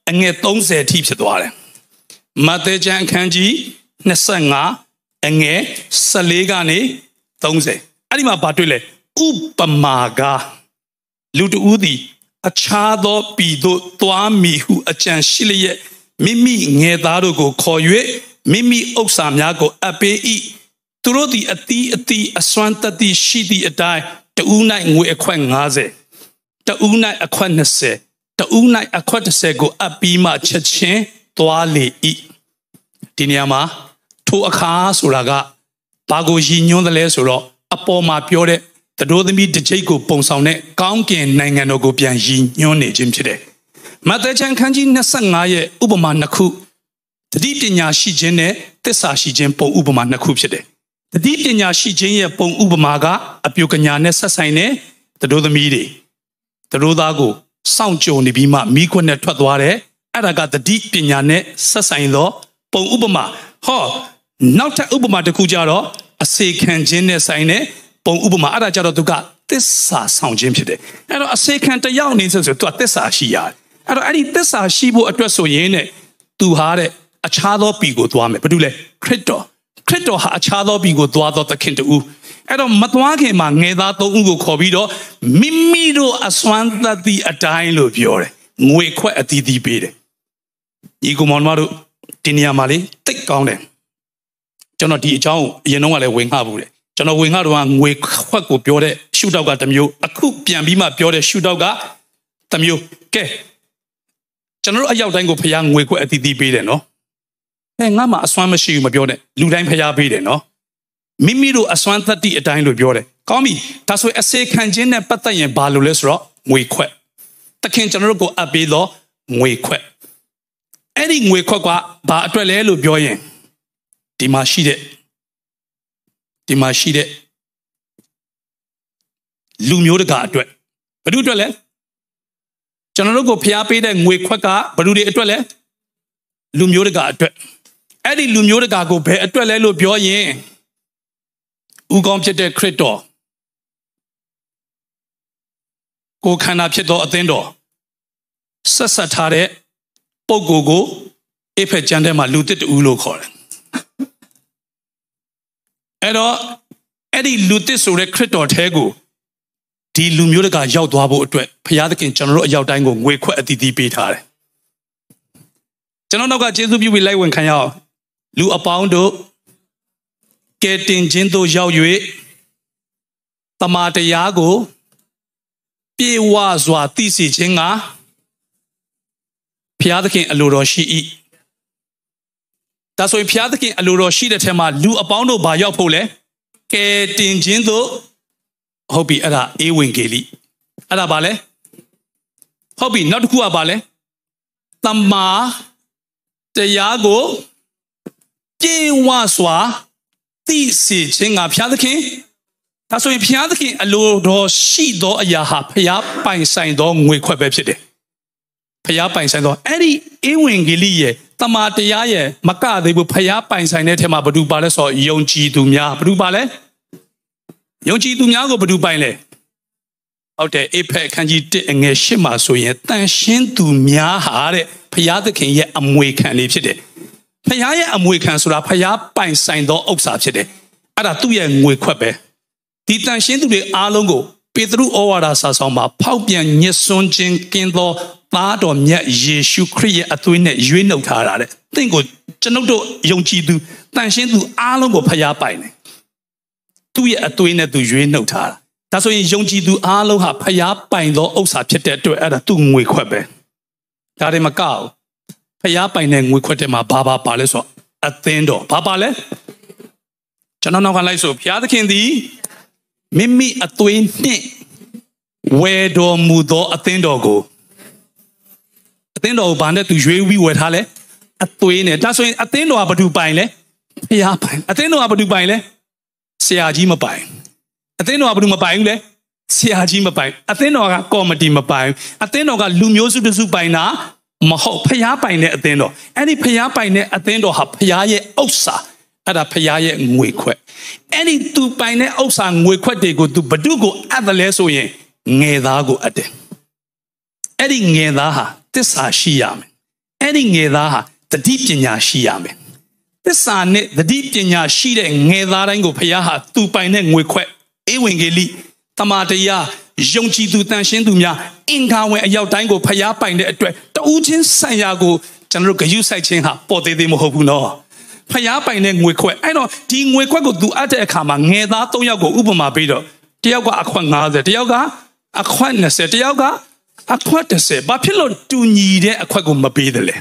အငယ်thirtyအထိဖြစ်သွားတယ်မဿဲကျမ်းအခန်းကြီးtwenty-fiveအငယ်fourteenကနေthirtyအဲ့ဒီမှာဘာတွေ့လဲဥပမာကလူတဦးသည်အခြားသောပြည်သို့သွားမည်ဟုအကြံရှိလျက်မိမိငယ်သားတို့ကိုခေါ်၍မိမိဥစ္စာများကိုအပ်ပေး၏သူတို့သည်အသီးအသီးအစွမ်းတတိရှိသည့်အတိုင်းတဦး၌ငွေအခွက်fiftyတဦး၌အခွက်twentyတဦး၌အခွက်thirtyကိုအပ်ပြီးမှချက်ချင်းသွားလေ၏ဒီနေရာမှာထိုအခါဆိုတာကဘာကိုရည်ညွှန်းတယ်လဲဆိုတော့အပေါ်မှာပြောတဲ့တတို့သမီးတစ်ချိတ်ကိုပုံဆောင်တဲ့ကောင်းကင်နိုင်ငံတော်ကိုပြန်ရည်ညွှန်းနေခြင်းဖြစ်တယ်မဿဲကျမ်းခန်းကြီးtwenty-fiveရဲ့ဥပမာနှစ်ခုတတိပညာရှိခြင်းနဲ့သစ္စာရှိခြင်းပုံဥပမာနှစ်ခုဖြစ်တယ်တတိပညာရှိခြင်းရဲ့ပုံဥပမာကအပြုကညာနဲ့ဆက်ဆိုင်တဲ့တတို့သမီးတွေတတို့သားကိုစောင့်ကြုံနေပြီးမှမိခွန်းနဲ့ထွက်သွားတယ်အဲ့ဒါကတတိပညာနဲ့ဆက်ဆိုင်သောပုံဥပမာဟောနောက်ထပ်ဥပမာတစ်ခုကြတော့အစေခံခြင်းနဲ့ဆိုင်တဲ့ပုံဥပမာအဲ့ဒါကြတော့သူကသစ္စာဆောင်ခြင်းဖြစ်တယ်အဲ့တော့အစေခံတယောက်နေဆိုဆိုသူကသစ္စာရှိရတယ်အဲ့တော့အဲ့ဒီသစ္စာရှိဖို့အတွက်ဆိုရင်နဲ့သူဟာတဲ့အခြားသောပြည်ကိုသွားမယ်ဘာလို့လဲခရစ်တော်ခရစ်တော်ဟာအခြားသောပြည်ကိုသွားသောသခင်တူအဲ့တော့မသွားခင်မှာငယ်သားသုံးဦးကိုခေါ်ပြီးတော့မိမိတို့အစွမ်းသတ္တိအတိုင်းလို့ပြောတယ်ငွေခွက်အသီးသီးပေးတယ်ဒီကောင်မတို့ဒီနေရာမှာလေတိတ်ကောင်းတယ်ကျွန်တော်ဒီအကြောင်းအရင်တော့ကလည်းဝင်ခဘူးတယ်ကျွန်တော်ဝင်ခတော့ငွေခွက်ကိုပြောတဲ့ရှုထောက်ကတစ်မျိုးအခုပြန်ပြီးမှပြောတဲ့ရှုထောက်ကတစ်မျိုးကဲကျွန်တော်တို့အရောက်တိုင်းကိုဖျားငွေခွက်အသီးသီးပေးတယ်နော်အဲငါမှအစွမ်းမရှိဘူးမပြောနဲ့လူတိုင်းဖျားပေးတယ်နော်မိမိတို့အစွမ်းသတ္တိအတိုင်းလို့ပြောတယ်ကောင်းပြီဒါဆိုအစေခံခြင်းနဲ့ပတ်သက်ရင်ဘာလို့လဲဆိုတော့ငွေခွက်တခင်ကျွန်တော်တို့ကိုအပ်ပေးတော့ငွေခွက်အဲ့ဒီငွေခွက်ကဘာအတွက်လဲလို့ပြောရင်ဒီမှာရှိတဲ့ဒီမှာရှိတဲ့လူမျိုးတကာအတွက်ဘယ်သူအတွက်လဲကျွန်တော်တို့ကိုဖျားပေးတဲ့ငွေခွက်ကဘယ်သူတွေအတွက်လဲလူမျိုးတကာအတွက်အဲ့ဒီလူမျိုးတကာကိုဘယ်အတွက်လဲလို့ပြောရင်ဥကောင်းဖြစ်တဲ့ခရစ်တော်ကိုခန္ဓာဖြစ်သောအသင်းတော်ဆက်ဆက်ထားတဲ့ပုဂ္ဂိုလ်ကိုအေဖက်ကျမ်းထဲမှာလူတစ်တူလို့ခေါ်တယ်အဲ့တော့အဲ့ဒီလူတစ်ဆိုတဲ့ခရစ်တော်ထဲကိုဒီလူမျိုးတကာရောက်သွားဖို့အတွက်ဘုရားသခင်ကျွန်တော်တို့အရောက်တိုင်းကိုငွေခွက်အသီးသီးပေးထားတယ်ကျွန်တော်နောက်ကကျေးဇူးပြုပြီးလိုက်ဝင်ခံရအောင်လူအပေါင်းတို့ကဲတင်ခြင်းသို့ရောက်၍တမန်တရားကိုပြေဝစွာသိစေခြင်းကဘုရားသခင်အလိုတော်ရှိ၏ဒါဆိုရင်ဘုရားသခင်အလိုတော်ရှိတဲ့ထဲမှာလူအပေါင်းတို့ဘာရောက်ဖို့လဲကဲတင်ခြင်းသို့ဟုတ်ပြီအဲ့ဒါဧဝံဂေလိအဲ့ဒါဘာလဲဟုတ်ပြီနောက်တစ်ခုကဘာလဲတမန်တရားကိုပြေဝစွာသိစေခြင်းကဘုရားသခင်ဒါဆိုရင်ဘုရားသခင်အလိုတော်ရှိသောအရာဟာဘုရားပိုင်ဆိုင်သောငွေခွက်ပဲဖြစ်တယ်ဘုရားပိုင်ဆိုင်သောအဲ့ဒီဧဝံဂေလိရဲ့တမန်တရားရဲ့မကသေးဘူးဘုရားပိုင်ဆိုင်တဲ့ထဲမှာဘယ်သူပါလဲဆိုတော့ယုံကြည်သူများဘယ်သူပါလဲယုံကြည်သူများကိုဘယ်သူပိုင်လဲဟုတ်တယ်အေဖက်ခန်းကြီးoneအငယ်eightမှာဆိုရင်တန်ရှင်းသူများဟာတဲ့ဘုရားသခင်ရဲ့အမွေခံလေးဖြစ်တယ်ဘုရားရဲ့အမွေခံဆိုတာဘုရားပိုင်ဆိုင်သောဥစ္စာဖြစ်တယ်အဲ့ဒါသူ့ရဲ့ငွေခွက်ပဲဒီတန်ရှင်းသူတွေအားလုံးကိုပေတရုဩဝါဒစာဆောင်မှာဖောက်ပြန်ညှစ်စွန်းခြင်းကင်းသောသားတော်မြတ်ယေရှုခရစ်ရဲ့အသွေးနဲ့ရွေးနှုတ်ထားတာတဲ့သင်ကိုကျွန်ုပ်တို့ယုံကြည်သူတန်ရှင်းသူအားလုံးကိုဘုရားပိုင်တယ်သူ့ရဲ့အသွေးနဲ့သူရွေးနှုတ်ထားတာဒါဆိုရင်ယုံကြည်သူအားလုံးဟာဘုရားပိုင်သောဥစ္စာဖြစ်တဲ့အတွက်အဲ့ဒါသူ့ငွေခွက်ပဲဒါတွေမကောက်ဘုရားပိုင်တဲ့ငွေခွက်ထဲမှာဘာဘာပါလဲဆိုတော့အသင်းတော်ဘာပါလဲကျွန်တော်နောက်ကလိုက်ဆိုဘုရားသခင်သည်မိမိအသွေးနှင့်ဝယ်တော်မူသောအသင်းတော်ကိုအသင်းတော်ကိုဘာနဲ့သူရွေးပြီးဝယ်ထားလဲအသွေးနဲ့ဒါဆိုရင်အသင်းတော်ကဘာတူပိုင်လဲဘုရားပိုင်အသင်းတော်ကဘာတူပိုင်လဲဆရာကြီးမပိုင်အသင်းတော်ကဘာတူမပိုင်ဘူးလဲဆရာကြီးမပိုင်အသင်းတော်ကကော်မတီမပိုင်အသင်းတော်ကလူမျိုးစုတစုပိုင်တာမဟုတ်ဖျားပိုင်တဲ့အသင်းတော်အဲ့ဒီဖျားပိုင်တဲ့အသင်းတော်ဟာဖျားရဲ့ဥစ္စာအဲ့ဒါဖျားရဲ့ငွေခွက်အဲ့ဒီသူပိုင်တဲ့ဥစ္စာငွေခွက်တွေကိုသူဘဒုကိုအပ်တယ်လဲဆိုရင်ငယ်သားကိုအပ်တယ်အဲ့ဒီငယ်သားဟာတစ္ဆာရှိရမယ်အဲ့ဒီငယ်သားဟာတတိပညာရှိရမယ်သစ္စာနဲ့တတိပညာရှိတဲ့ငယ်သားတိုင်းကိုဖခင်ဟာသူပိုင်တဲ့ငွေခွက်ဧဝံဂေလိတမန်တရားယုံကြည်သူတန်ရှင်းသူများအင်္ဂါဝင်အရောက်တိုင်းကိုဖခင်ပိုင်တဲ့အတွက်တဦးချင်းဆိုင်ရာကိုကျွန်တော်တို့ဂရုစိုက်ခြင်းဟာပေါ်သေးသေးမဟုတ်ဘူးနော်ဖျားပိုင်တဲ့ငွေခွက်အဲ့တော့ဒီငွေခွက်ကိုသူအပ်တဲ့အခါမှာငယ်သား၃ယောက်ကိုဥပမာပေးတော့တယောက်ကအခွက်၅၀တယောက်ကအခွက်၂၀တယောက်ကအခွက်၁၀ဘာဖြစ်လို့တူညီတဲ့အခွက်ကိုမပေးတယ်လဲ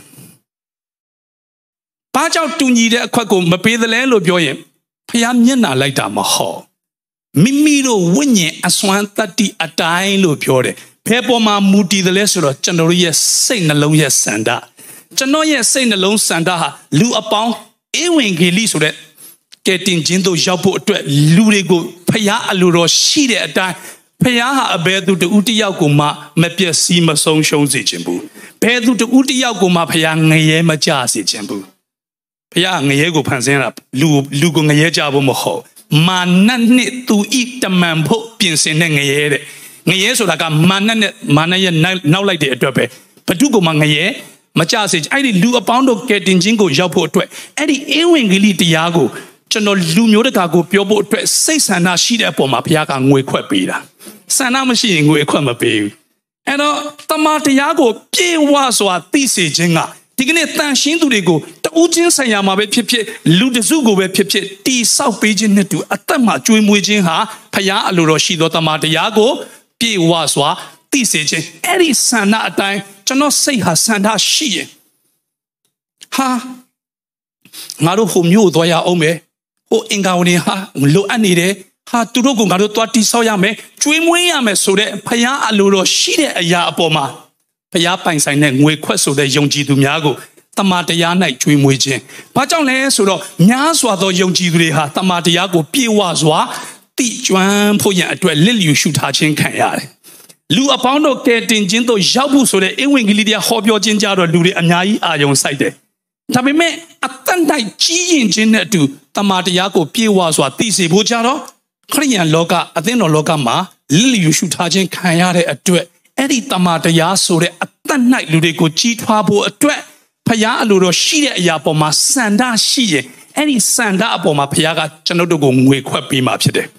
ဘာကြောင့်တူညီတဲ့အခွက်ကိုမပေးတယ်လဲလို့ပြောရင်ဖျားမျက်နှာလိုက်တာမဟုတ်မိမိတို့ဝိညာဉ်အစွမ်းတတ္တိအတိုင်းလို့ပြောတယ်ဘယ်ပေါ်မှာမူတည်တယ်လဲဆိုတော့ကျွန်တော်တို့ရဲ့စိတ်နှလုံးရဲ့စန္ဒကျွန်တော်ရဲ့စိတ်နှလုံးစန္ဒဟာလူအပေါင်းဧဝံဂေလိဆိုတဲ့ကယ်တင်ခြင်းတို့ရောက်ဖို့အတွက်လူတွေကိုဖျားအလိုတော်ရှိတဲ့အတိုင်းဖျားဟာအဘယ်သူတူတယောက်ကိုမှမပြည့်စည်မဆုံးရှုံးစေခြင်းဘူးဘယ်သူတူတယောက်ကိုမှဖျားငရဲမကြစေခြင်းဘူးဖျားငရဲကိုဖန်ဆင်းတာလူလူကိုငရဲကြဖို့မဟုတ်မာနနဲ့သူဤတမန်ဖို့ပြင်ဆင်တဲ့ငရဲတဲ့ငရဲဆိုတာကမာနနဲ့မာနရဲ့နောက်လိုက်တဲ့အတွက်ပဲဘသူကမှငရဲမကြစေအဲ့ဒီလူအပေါင်းတို့ကယ်တင်ခြင်းကိုရောက်ဖို့အတွက်အဲ့ဒီဧဝံဂေလိတရားကိုကျွန်တော်လူမျိုးတကာကိုပြောဖို့အတွက်စိတ်ဆန္ဒရှိတဲ့အပေါ်မှာဘုရားကငွေခွက်ပေးတာဆန္ဒမရှိရင်ငွေခွက်မပေးဘူးအဲ့တော့တမန်တရားကိုပြေဝစွာသိစေခြင်းကဒီကနေ့တန်ရှင်းသူတွေကိုတဦးချင်းဆိုင်ရာမှာပဲဖြစ်ဖြစ်လူတစုကိုပဲဖြစ်ဖြစ်တိဆောက်ပေးခြင်းနဲ့တူအသက်မှာကျွေးမွေးခြင်းဟာဘုရားအလိုတော်ရှိသောတမန်တရားကိုပြေဝစွာသိစေခြင်းအဲ့ဒီဆန္ဒအတိုင်းကျွန်တော်စိတ်ဟာဆန္ဒရှိရင်ဟာငါတို့ဟိုမျိုးသွားရအောင်မယ်ဟိုအင်္ဂါဝင်ဟာလိုအပ်နေတယ်ဟာသူတို့ကငါတို့သွားတိဆောက်ရမယ်ကျွေးမွေးရမယ်ဆိုတဲ့ဖခင်အလိုတော်ရှိတဲ့အရာအပေါ်မှာဖခင်ပိုင်ဆိုင်တဲ့ငွေခွက်ဆိုတဲ့ယုံကြည်သူများကိုတမန်တရား၌ကျွေးမွေးခြင်းဘာကြောင့်လဲဆိုတော့များစွာသောယုံကြည်သူတွေဟာတမန်တရားကိုပြေဝစွာတိကျွမ်းဖို့ရန်အတွက်လစ်လျူရှုထားခြင်းခံရတယ်လူအပေါင်းတို့ကယ်တင်ခြင်းတို့ရောက်ဖို့ဆိုတဲ့ဧဝံဂေလိတရားဟောပြောခြင်းကြတော့လူတွေအများကြီးအာရုံစိုက်တယ်ဒါပေမဲ့အတန်တိုင်းကြီးရင်ခြင်းနဲ့အတူတမန်တရားကိုပြေဝစွာသိစေဖို့ကြတော့ခရိယန်လောကအသင်းတော်လောကမှာလစ်လျူရှုထားခြင်းခံရတဲ့အတွက်အဲ့ဒီတမန်တရားဆိုတဲ့အတန်၌လူတွေကိုကြီးထွားဖို့အတွက်ဖခင်အလိုတော်ရှိတဲ့အရာပေါ်မှာစန္ဒရှိရင်အဲ့ဒီစန္ဒအပေါ်မှာဖခင်ကကျွန်တော်တို့ကိုငွေခွက်ပေးမှာဖြစ်တယ်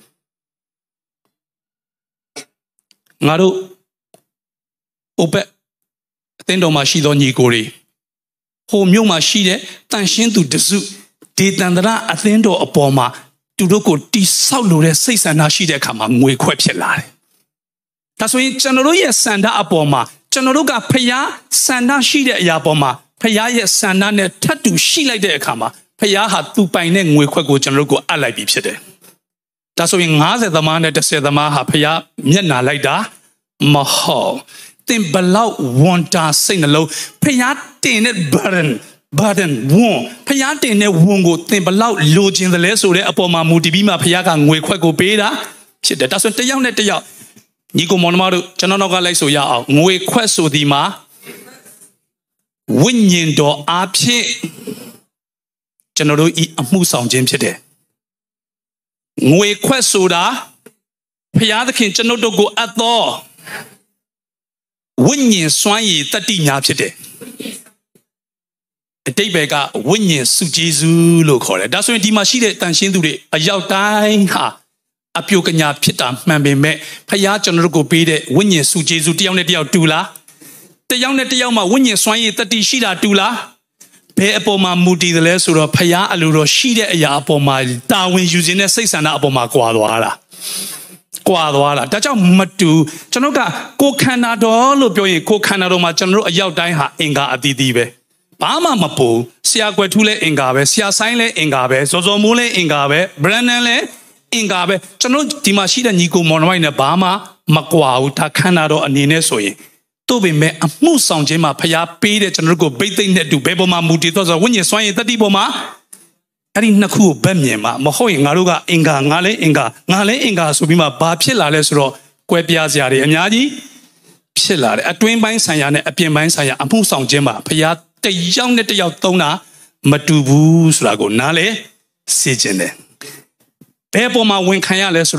ငါတို့အိုပက်အသင်းတော်မှာရှိသောညီကိုတွေဟိုမြို့မှာရှိတဲ့တန်ရှင်းသူတစုဒေသန္တရအသင်းတော်အပေါ်မှာသူတို့ကိုတိဆောက်လို့တဲ့စိတ်ဆန္ဒရှိတဲ့အခါမှာငွေခွက်ဖြစ်လာတယ်ဒါဆိုရင်ကျွန်တော်တို့ရဲ့ဆန္ဒအပေါ်မှာကျွန်တော်တို့ကဖျားဆန္ဒရှိတဲ့အရာပေါ်မှာဖျားရဲ့ဆန္ဒနဲ့ထပ်တူရှိလိုက်တဲ့အခါမှာဖျားဟာသူပိုင်တဲ့ငွေခွက်ကိုကျွန်တော်တို့ကိုအပ်လိုက်ပြီဖြစ်တယ်ဒါဆိုရင်၅၀သမားနဲ့၁၀သမားဟာဖျားမျက်နှာလိုက်တာမဟုတ်တင်ဘလောက်ဝန်တာစိတ်နှလုံးဖျားတင်တဲ့ burden burden ဝန်ဖျားတင်တဲ့ဝန်ကိုတင်ဘလောက်လိုချင်တယ်လဲဆိုတဲ့အပေါ်မှာမူတည်ပြီးမှဖျားကငွေခွက်ကိုပေးတာဖြစ်တယ်ဒါဆိုတယောက်နဲ့တယောက်ညီကိုမောင်နှမတို့ကျွန်တော်တို့ကလိုက်ဆိုရအောင်ငွေခွက်ဆိုဒီမှာဝိညာဉ်တော်အားဖြင့်ကျွန်တော်တို့ဤအမှုဆောင်ခြင်းဖြစ်တယ်ငွေခွက်ဆိုတာဖျားသခင်ကျွန်တော်တို့ကိုအပ်သောဝိညာဉ်စွမ်းရည်တတ္တိများဖြစ်တယ်အတိတ်ဘက်ကဝိညာဉ်စုကျေးဇူးလို့ခေါ်တယ်ဒါဆိုရင်ဒီမှာရှိတဲ့တန်ရှင်းသူတွေအရောက်တိုင်းဟာအပြိုကညာဖြစ်တာမှန်ပေမဲ့ဖခင်ကျွန်တော်တို့ကိုပေးတဲ့ဝိညာဉ်စုကျေးဇူးတယောက်နဲ့တယောက်တူလားတယောက်နဲ့တယောက်မှာဝိညာဉ်စွမ်းရည်တတ္တိရှိတာတူလားဘယ်အပေါ်မှာမူတည်တယ်လဲဆိုတော့ဖခင်အလိုတော်ရှိတဲ့အရာအပေါ်မှာတာဝန်ယူခြင်းနဲ့စိတ်ဆန္ဒအပေါ်မှာကွာသွားတာကွာသွားတာဒါကြောင့်မတူကျွန်တော်ကကိုခန္ဓာတော်လို့ပြောရင်ကိုခန္ဓာတော်မှာကျွန်တော်တို့အရောက်တိုင်းဟာအင်္ဂါအသီးသီးပဲဘာမှမပူဆရာကွယ်ထူးလဲအင်္ဂါပဲဆရာဆိုင်လဲအင်္ဂါပဲဇော်ဇော်မိုးလဲအင်္ဂါပဲဘရန်နန်လဲအင်္ဂါပဲကျွန်တော်ဒီမှာရှိတဲ့ညီကိုမောင်နှမတွေနဲ့ဘာမှမကွာဘူးဒါခန္ဓာတော်အနေနဲ့ဆိုရင်တို့ပေမဲ့အမှုဆောင်ခြင်းမှာဖျားပေးတဲ့ကျွန်တော်တို့ကိုဗိသိက်နဲ့တူဘယ်ပေါ်မှာမူတည်တော့ဆိုဝိညာဉ်စွမ်းရည်တတိပေါ်မှာအဲ့ဒီနှစ်ခုကိုဗတ်မြင်မှာမဟုတ်ရင်ငါတို့ကအင်္ဂါငါလည်းအင်္ဂါငါလည်းအင်္ဂါဆိုပြီးမှဘာဖြစ်လာလဲဆိုတော့ကွဲပြားစရာတွေအများကြီးဖြစ်လာတယ်အတွင်းပိုင်းဆိုင်ရာနဲ့အပြင်ပိုင်းဆိုင်ရာအမှုဆောင်ခြင်းမှာဖျားတယောက်နဲ့တယောက်သုံးတာမတူဘူးဆိုတာကိုနားလဲစေခြင်းတယ်ဘယ်ပေါ်မှာဝင်ခံရလဲဆိုတော့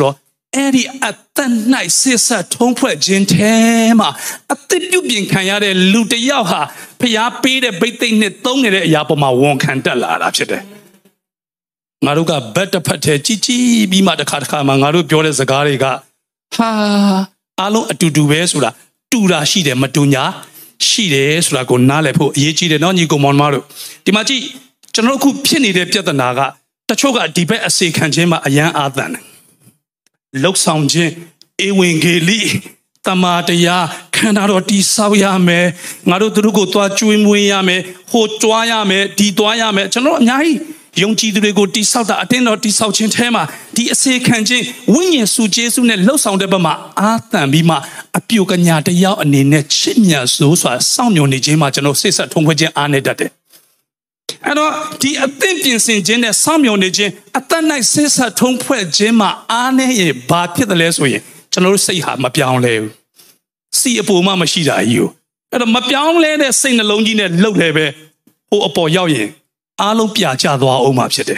Eri at the night says Tom Pledgin Tema at the Dubian Kayade Lute Yaha, Pia paid a baiting net tongue at Yapoma won't candela after that. Maruga better pate chichi be mad katakama, Maru Pure Zagariga. Ha, alo to do Vesura, Tura she de Matunya, she de Surago Nalepo, Yechi de Nonigo Monmaru. Dimaji, Janoku Penny de Piatanaga, Tachoga debate a say Kanjema a young Athan. Look sound Jin, Ewingeli, Tamataya, Canaroti Sawyame, Narutugo Tua Chuimuyame, Ho Tuayame, Di Tuayame, Jano Nai. Young Chidugo di South Ateno di South Chintema, di Ase Kanji, Winnie Su Jesu ne low sound ebama, Athan Bima, a Pucanya de Yao and Nene Chinya so sound your Nijima Jano says at Tongajan Anedate. And the Attentions in Jene Samuel Nijin, Athanai says at Tongpe Jema Ane, Bati the less way, Jano say ha Mapian Lew. See a poor mamma shida you. At a Mapian lady sing alone in a low level, or a boy yaoyin. Alo Pia Jadwa Oma Pete.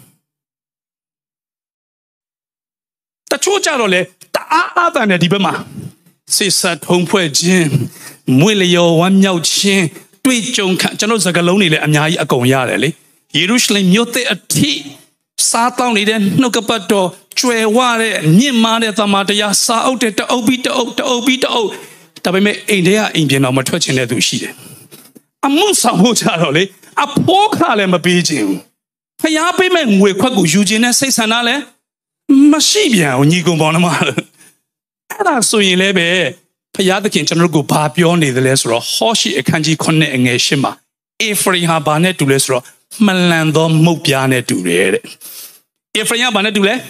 The Chojarole, the Adan Dibama. Says at home poor Jim, Mwilio, one yao chin, three John Cajanos Galoni, and Yai Agonyarelli. Jerusalem Yote a tea. Satan iden no capato, Chue Ware, Nimade Tamataya, Sa out at the Obito, the Obito. Tabame India Indian on my twitching at Ushide. A Musa Hojarole. A poor Kalem a Beijing. Hayapi men with Quagu Eugene say Sanale Mashibia when you go Bonamar. And I saw in Lebe Payadakin General go Papioni the Lesro, Hoshi a kanji connect and a shima. Efrey Habane to Lesro, Malando Mopiane to read it. Efrey Habane to le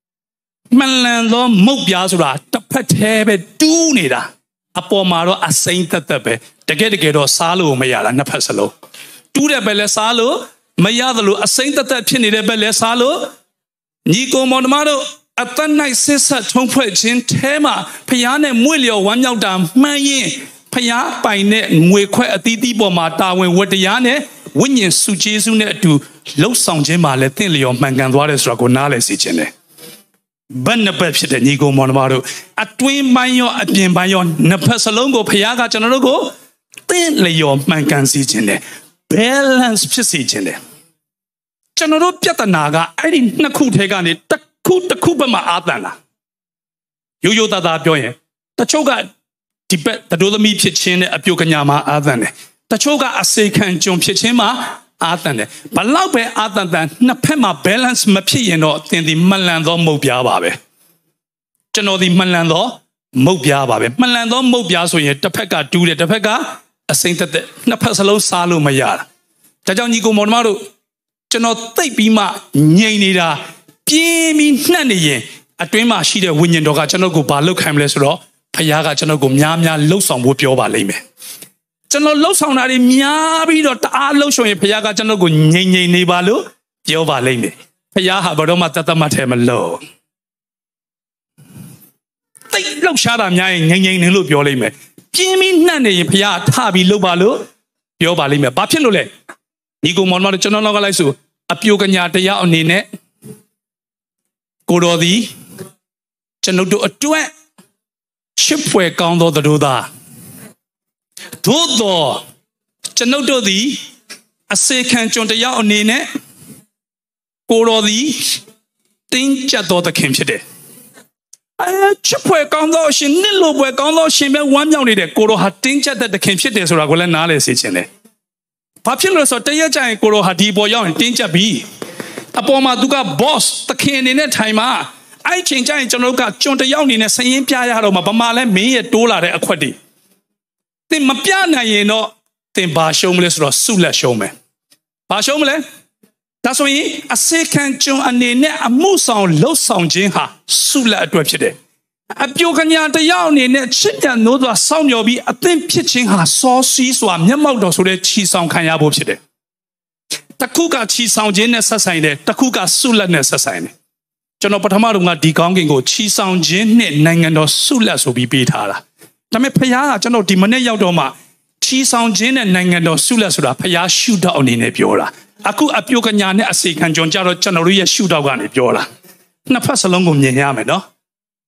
Malando Mopiazura, the Patebe do nida. A poor maro a saint at the be, the get a get or salo mayala napasalo. Do the Belesalo, Mayadalu, a saint that penny de Belesalo, Nico Monmaro, a tan nice sister, Tonquin, Tema, Payane, Mulio, one young dam, Maye, Paya, by net, and we quite a didi bomata when what the Yane, when you su Jesu net to low sound Jema, Latinio, Manganwares, Ragonales, Ichene. Banna Pepsi, Nico Monmaro, a twin bayo, a twin bayon, Napasalongo, Payaga, Janalogo, then lay your Mangansi Jene. Balance Pisicene. General Piatanaga, I didn't Naku take on it, the Ku the Kubama Adana. You yo da joy. The Choga Tibet, the Dolami Pitchin, a Pukanyama Adane. The Choga a second John Pichema Adane. But Laube Adan than Napema balance Mapiano in the Malando Mobiababe. General the Malando Mobiababe. Malando Mobiaso yet the Pega do the Pega. A saint that Napasalo Salo Mayar. Tajanigo Monmaro, Jano Tapima, Yanida, Piemi Nani, a dreamer shida winning dog, Janogo Balo Camless Raw, Payaga Janogo Miamia, Losam Wupioba Lame. Jano Losan are Miabi or Alo showing Payaga Janogo Nene Nebalo, Pioba Lame. Payaha Baroma Tata Matemalo. They look shot at Yang Yang Loop your lame. Jimmy Nani Pia Tabi Lobalo, Yobalime, Bapilole. Nigo Monmar Chanogalisu, a Puganyata on Nine Gorodi, Chanodo a duet, Shipway Gondo the Duda. Todo Chanodo the a second Jonta on Nine Gorodi, Tinja daughter came today. I chipway gondo, she nillo way gondo, she made one young lady, Goro had tinja that the came shit is Ragola analysis in it. Popular so Tayaja Goro had D boy and tinja B. Upon my duga boss, the king in that time. I change I Janoka, John the young in a same piano, Mabamala, me a dollar at Aquadi. Then Mapiana, you know, then Bashomless or Sula showman. Bashomle? That's why a second John and Nene a moose on low sound Jinha, Sula at Website. A Puganya the young in a chicken no the sound you'll be a thin pitching her saucy swam, Yamato so that cheese on Kanyabo today. Takuka cheese sound Jane Sassine, Takuka Sula Nessassine. Jonopatamanga degongo cheese sound Jane, Nangan or Sula so be beat her. Tame Paya, Jano Dimane Yadoma, cheese sound Jane and Nangan or Sula Sura, Paya shoot down in a piola. Aku Apukanyane a second John Jaro Chanoria shoot out on a piola. Napasalongo Yame, no?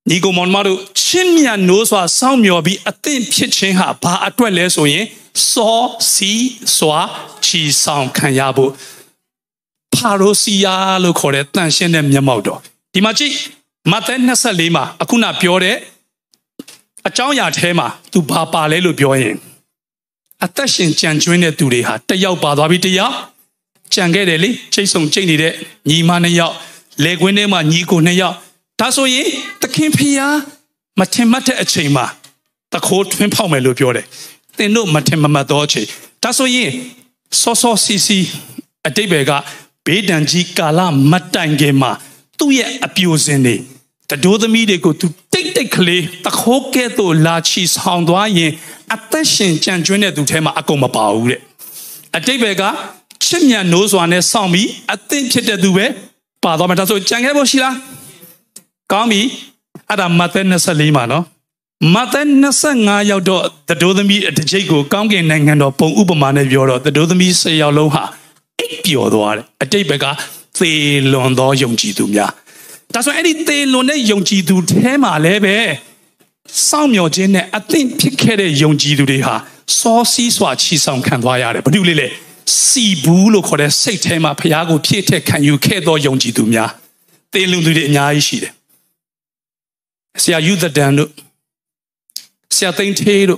ညီကိုမောင်မတို့ချင်းမြတ်နိုးစွာစောင့်မျှော်ပြီးအသင့်ဖြစ်ခြင်းဟာဘာအတွက်လဲဆိုရင်စောစီစွာချီဆောင်ခံရဖို့ဖာရိုစီယာလို့ခေါ်တဲ့တန်ရှင်းတဲ့မျက်မှောက်တော်ဒီမှာကြည့်မဿဲနှစ်လေးမှာအခုနပြောတဲ့အကြောင်းအရာထဲမှာသူဘာပါလဲလို့ပြောရင်အသက်ရှင်ကြံကျွင်းတဲ့သူတွေဟာတယောက်ပါသွားပြီတယောက်ကြံခဲ့တယ်လေချိတ်ဆုံချိတ်နေတဲ့ညီမနှစ်ယောက်လေကွင်းထဲမှာညီကိုနှစ်ယောက်ဒါဆိုရင်သခင်ဖျားမထင်မှတ်တဲ့အချိန်မှာတခိုးထွင်းဖောက်မယ်လို့ပြောတယ်သင်တို့မထင်မမှတ်သောအချိန်ဒါဆိုရင်စောစောစီစီအတိတ်ဘယ်ကဘေးဒဏ်ကြီးကာလမတိုင်ခင်မှာသူ့ရဲ့အပြိုစင်တွေတဒိုးသမီးတွေကိုသူတိတ်တိတ်ကလေးတခိုးကဲ့သို့လာချီဆောင်သွားရင်အသက်ရှင်ကြံကျွင်းတဲ့သူထဲမှာအကုန်မပါဘူးတဲ့အတိတ်ဘယ်ကချစ်မြတ်နိုးစွာနဲ့စောင့်ပြီးအသင့်ဖြစ်တဲ့သူပဲပါသွားမှာဒါဆိုကြံခဲ့ဖို့ရှိလားကောင်းပြီအဲ့ဒါမဿဲနှစ်လေးမှာနော်မဿဲနှစ်ငါးရောက်တော့တဒိုးသမီးတစ်ကြိတ်ကိုကောင်းကင်နိုင်ငံတော်ပုံဥပမာနဲ့ပြောတော့တဒိုးသမီး၁၀ယောက်လုံးဟာအိပ်ပျော်သွားတယ်အတိတ်ဘက်ကသေလွန်သောယုံကြည်သူများဒါဆိုအဲ့ဒီသေလွန်တဲ့ယုံကြည်သူထဲမှာလည်းပဲစောင့်မျှော်ခြင်းနဲ့အသင့်ဖြစ်ခဲ့တဲ့ယုံကြည်သူတွေဟာစောစီးစွာချီဆောင်ခံသွားရတယ်ဘာလို့လဲလဲစီဘူးလို့ခေါ်တဲ့စိတ်ထဲမှာဖျားကိုဖြည့်ထက်ခံယူခဲ့သောယုံကြည်သူများသေလွန်သူတွေအများကြီးရှိတယ်ဆရာယူသဒန်တို့ဆရာသိန်းထေးတို့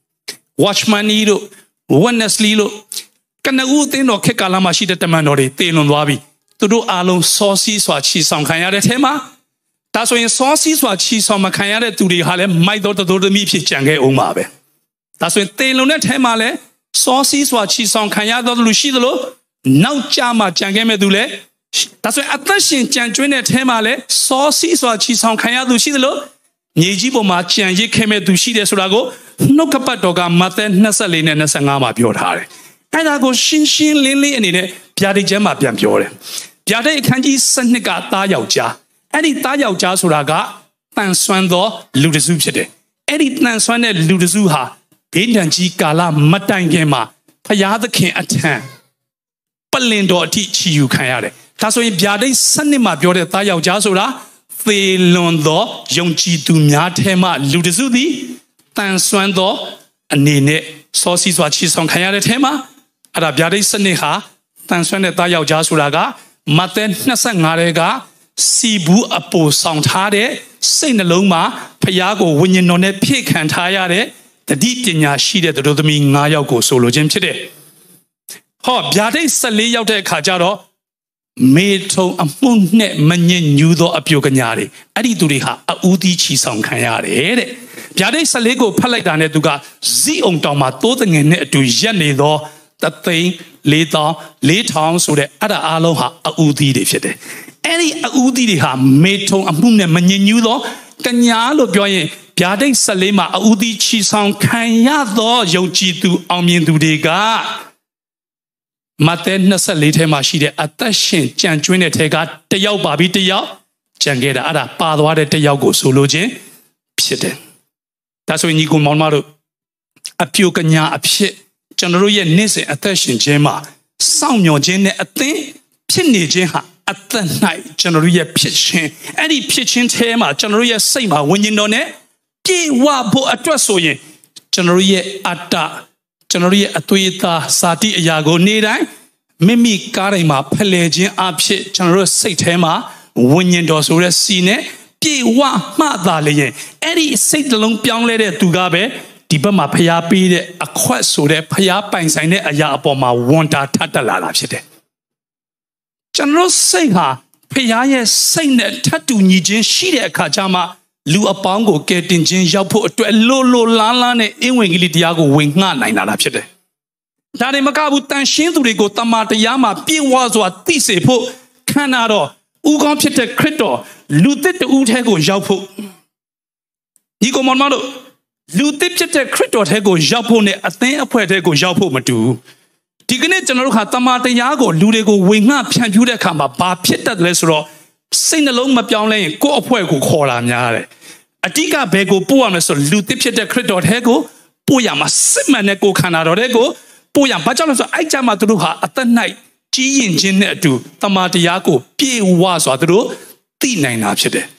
Watchman တို့ Wesley တို့ကနဦးအသင်းတော်ခေတ်ကာလမှာရှိတဲ့တမန်တော်တွေသေလွန်သွားပြီသူတို့အားလုံးစောစီးစွာချီဆောင်ခံရတဲ့ထဲမှာဒါဆိုရင်စောစီးစွာချီဆောင်မခံရတဲ့သူတွေဟာလည်းမိုက်တော်တော်သမီးဖြစ်ကြံခဲ့အောင်ပါပဲဒါဆိုရင်သေလွန်တဲ့ထဲမှာလည်းစောစီးစွာချီဆောင်ခံရတော်လူရှိသလိုနောက်ကြမှာကြံခဲ့မဲ့သူလည်းဒါဆိုရင်အသက်ရှင်ကြံကျွင်းတဲ့ထဲမှာလည်းစောစီးစွာချီဆောင်ခံရသူရှိသလိုမြေကြီးပေါ်မှာကြံရစ်ခဲ့မဲ့သူရှိတယ်ဆိုတာကိုနှုတ်ကပတ်တော်ကမဿဲနှစ်လေးနဲ့နှစ်ငါးမှာပြောထားတယ်အဲ့ဒါကိုရှင်းရှင်းလင်းလင်းအနေနဲ့ဗျာဒိတ်ကျမ်းမှာပြန်ပြောတယ်ဗျာဒိတ်အခန်းကြီးစနစ်ကသားယောက်ျားအဲ့ဒီသားယောက်ျားဆိုတာကတန်ဆွမ်းသောလူတစ်စုဖြစ်တယ်အဲ့ဒီတန်ဆွမ်းတဲ့လူတစ်စုဟာဘေးဒဏ်ကြီးကာလမတိုင်ခင်မှာဖျားသခင်အထံပလင်တော်အထိချီယူခံရတယ်ဒါဆိုရင်ဗျာဒိတ်စနစ်မှာပြောတဲ့သားယောက်ျားဆိုတာသေလွန်သောယုံကြည်သူများထဲမှလူတစ်စုသည်တန်ဆွမ်းသောအနေနဲ့စောစီးစွာချီဆောင်ခံရတဲ့ထဲမှာအဲ့ဒါဗျာဒိတ်စနစ်ဟာတန်ဆွမ်းတဲ့သားယောက်ျားဆိုတာကမဿဲနှစ်ငါးရဲကစီဘူးအပိုဆောင်ထားတဲ့စိတ်နှလုံးမှာဖျားကိုဝိညာဉ်တော်နဲ့ဖြည့်ခံထားရတဲ့တတိပညာရှိတဲ့သူတို့သမီး၅ယောက်ကိုဆိုလိုခြင်းဖြစ်တယ်ဟောဗျာဒိတ်၁၄ရောက်တဲ့အခါကျတော့မေထုံအမှုနဲ့မငြင်းညူသောအပြိုကညာတွေအဲ့ဒီသူတွေဟာအဦးသီးချီဆောင်ခံရတယ်တဲ့ဗျာဒိတ်၁၄ကိုဖတ်လိုက်တာနဲ့သူကဇီးအောင်တောင်မှာတိုးတငယ်နဲ့အတူရက်နေသောတသိန်းလေးသောလေးထောင်ဆိုတဲ့အဲ့ဒါအားလုံးဟာအဦးသီးတွေဖြစ်တယ်အဲ့ဒီအဦးသီးတွေဟာမေထုံအမှုနဲ့မငြင်းညူသောကညာလို့ပြောရင်ဗျာဒိတ်၁၄မှာအဦးသီးချီဆောင်ခံရသောယုံကြည်သူအောင်မြင်သူတွေကမဿဲနှစ်လေးထဲမှာရှိတဲ့အသက်ရှင်ကြံကျွင်းတဲ့ထဲကတယောက်ပါပြီးတယောက်ကြံခဲ့တာအဲ့ဒါပါသွားတဲ့တယောက်ကိုဆိုလိုခြင်းဖြစ်တယ်ဒါဆိုရင်ညီကိုမောင်မတို့အပြိုကညာအဖြစ်ကျွန်တော်တို့ရဲ့နေ့စဉ်အသက်ရှင်ခြင်းမှာစောင့်မျှော်ခြင်းနဲ့အသင်ဖြစ်နေခြင်းဟာအသက်၌ကျွန်တော်တို့ရဲ့ဖြစ်ခြင်းအဲ့ဒီဖြစ်ခြင်းထဲမှာကျွန်တော်တို့ရဲ့စိတ်မှာဝိညာဉ်တော်နဲ့ပြေဝဖို့အတွက်ဆိုရင်ကျွန်တော်တို့ရဲ့အတ္တကျွန်တော်တို့ရဲ့အသွေးသားစာတိအရာကိုနေ့တိုင်းမိမိကားတိုင်းမှာဖလှယ်ခြင်းအဖြစ်ကျွန်တော်တို့စိတ်ထဲမှာဝိညာဉ်တော်ဆိုတဲ့စီနဲ့ပြေဝမှသာလျင်အဲ့ဒီစိတ်နှလုံးပြောင်းလဲတဲ့သူကပဲဒီဘက်မှာဖျားပေးတဲ့အခွက်ဆိုတဲ့ဖျားပိုင်ဆိုင်တဲ့အရာအပေါ်မှာဝန်တာထပ်တက်လာတာဖြစ်တယ်ကျွန်တော်စိတ်ဟာဖျားရဲ့စိတ်နဲ့ထပ်တူညီခြင်းရှိတဲ့အခါကျမှလူအပေါင်းကိုကယ်တင်ခြင်းရောက်ဖို့အတွက်လိုလိုလားလားနဲ့အင်ဝင်ကလေးတရားကိုဝင်ငှနိုင်လာတာဖြစ်တယ်။ဒါတွေမကဘူးတန်ရှင်းသူတွေကိုတမန်တရားမှာပြည့်ဝစွာသိစေဖို့ခန္ဓာတော်ဥကောင်းဖြစ်တဲ့ခရစ်တော်လူသစ်တူထဲကိုရောက်ဖို့ဒီကောင်မတို့လူသစ်ဖြစ်တဲ့ခရစ်တော်ထဲကိုရောက်ဖို့နဲ့အသင်းအဖွဲ့ထဲကိုရောက်ဖို့မတူဒီကနေ့ကျွန်တော်တို့ခါတမန်တရားကိုလူတွေကိုဝင်ငှဖြန့်ဖြူးတဲ့အခါမှာဘာဖြစ်တတ်တယ်လဲဆိုတော့စိတ်နှလုံးမပြောင်းလဲရင်ကိုယ့်အဖွဲ့ကိုခေါ်လာများတယ်အတိကဘယ်ကိုပို့ရမလဲဆိုလူသစ်ဖြစ်တဲ့ခရစ်တော်ထဲကိုပို့ရမှာစစ်မှန်တဲ့ကိုယ်ခန္ဓာတော်တဲ့ကိုပို့ရဘာကြောင့်လဲဆိုတော့အဲ့ကြမှာသူတို့ဟာအသက်၌ကြီးရင်ခြင်းနဲ့အတူတမန်တရားကိုပြေဝစွာသူတို့သိနိုင်တာဖြစ်တယ်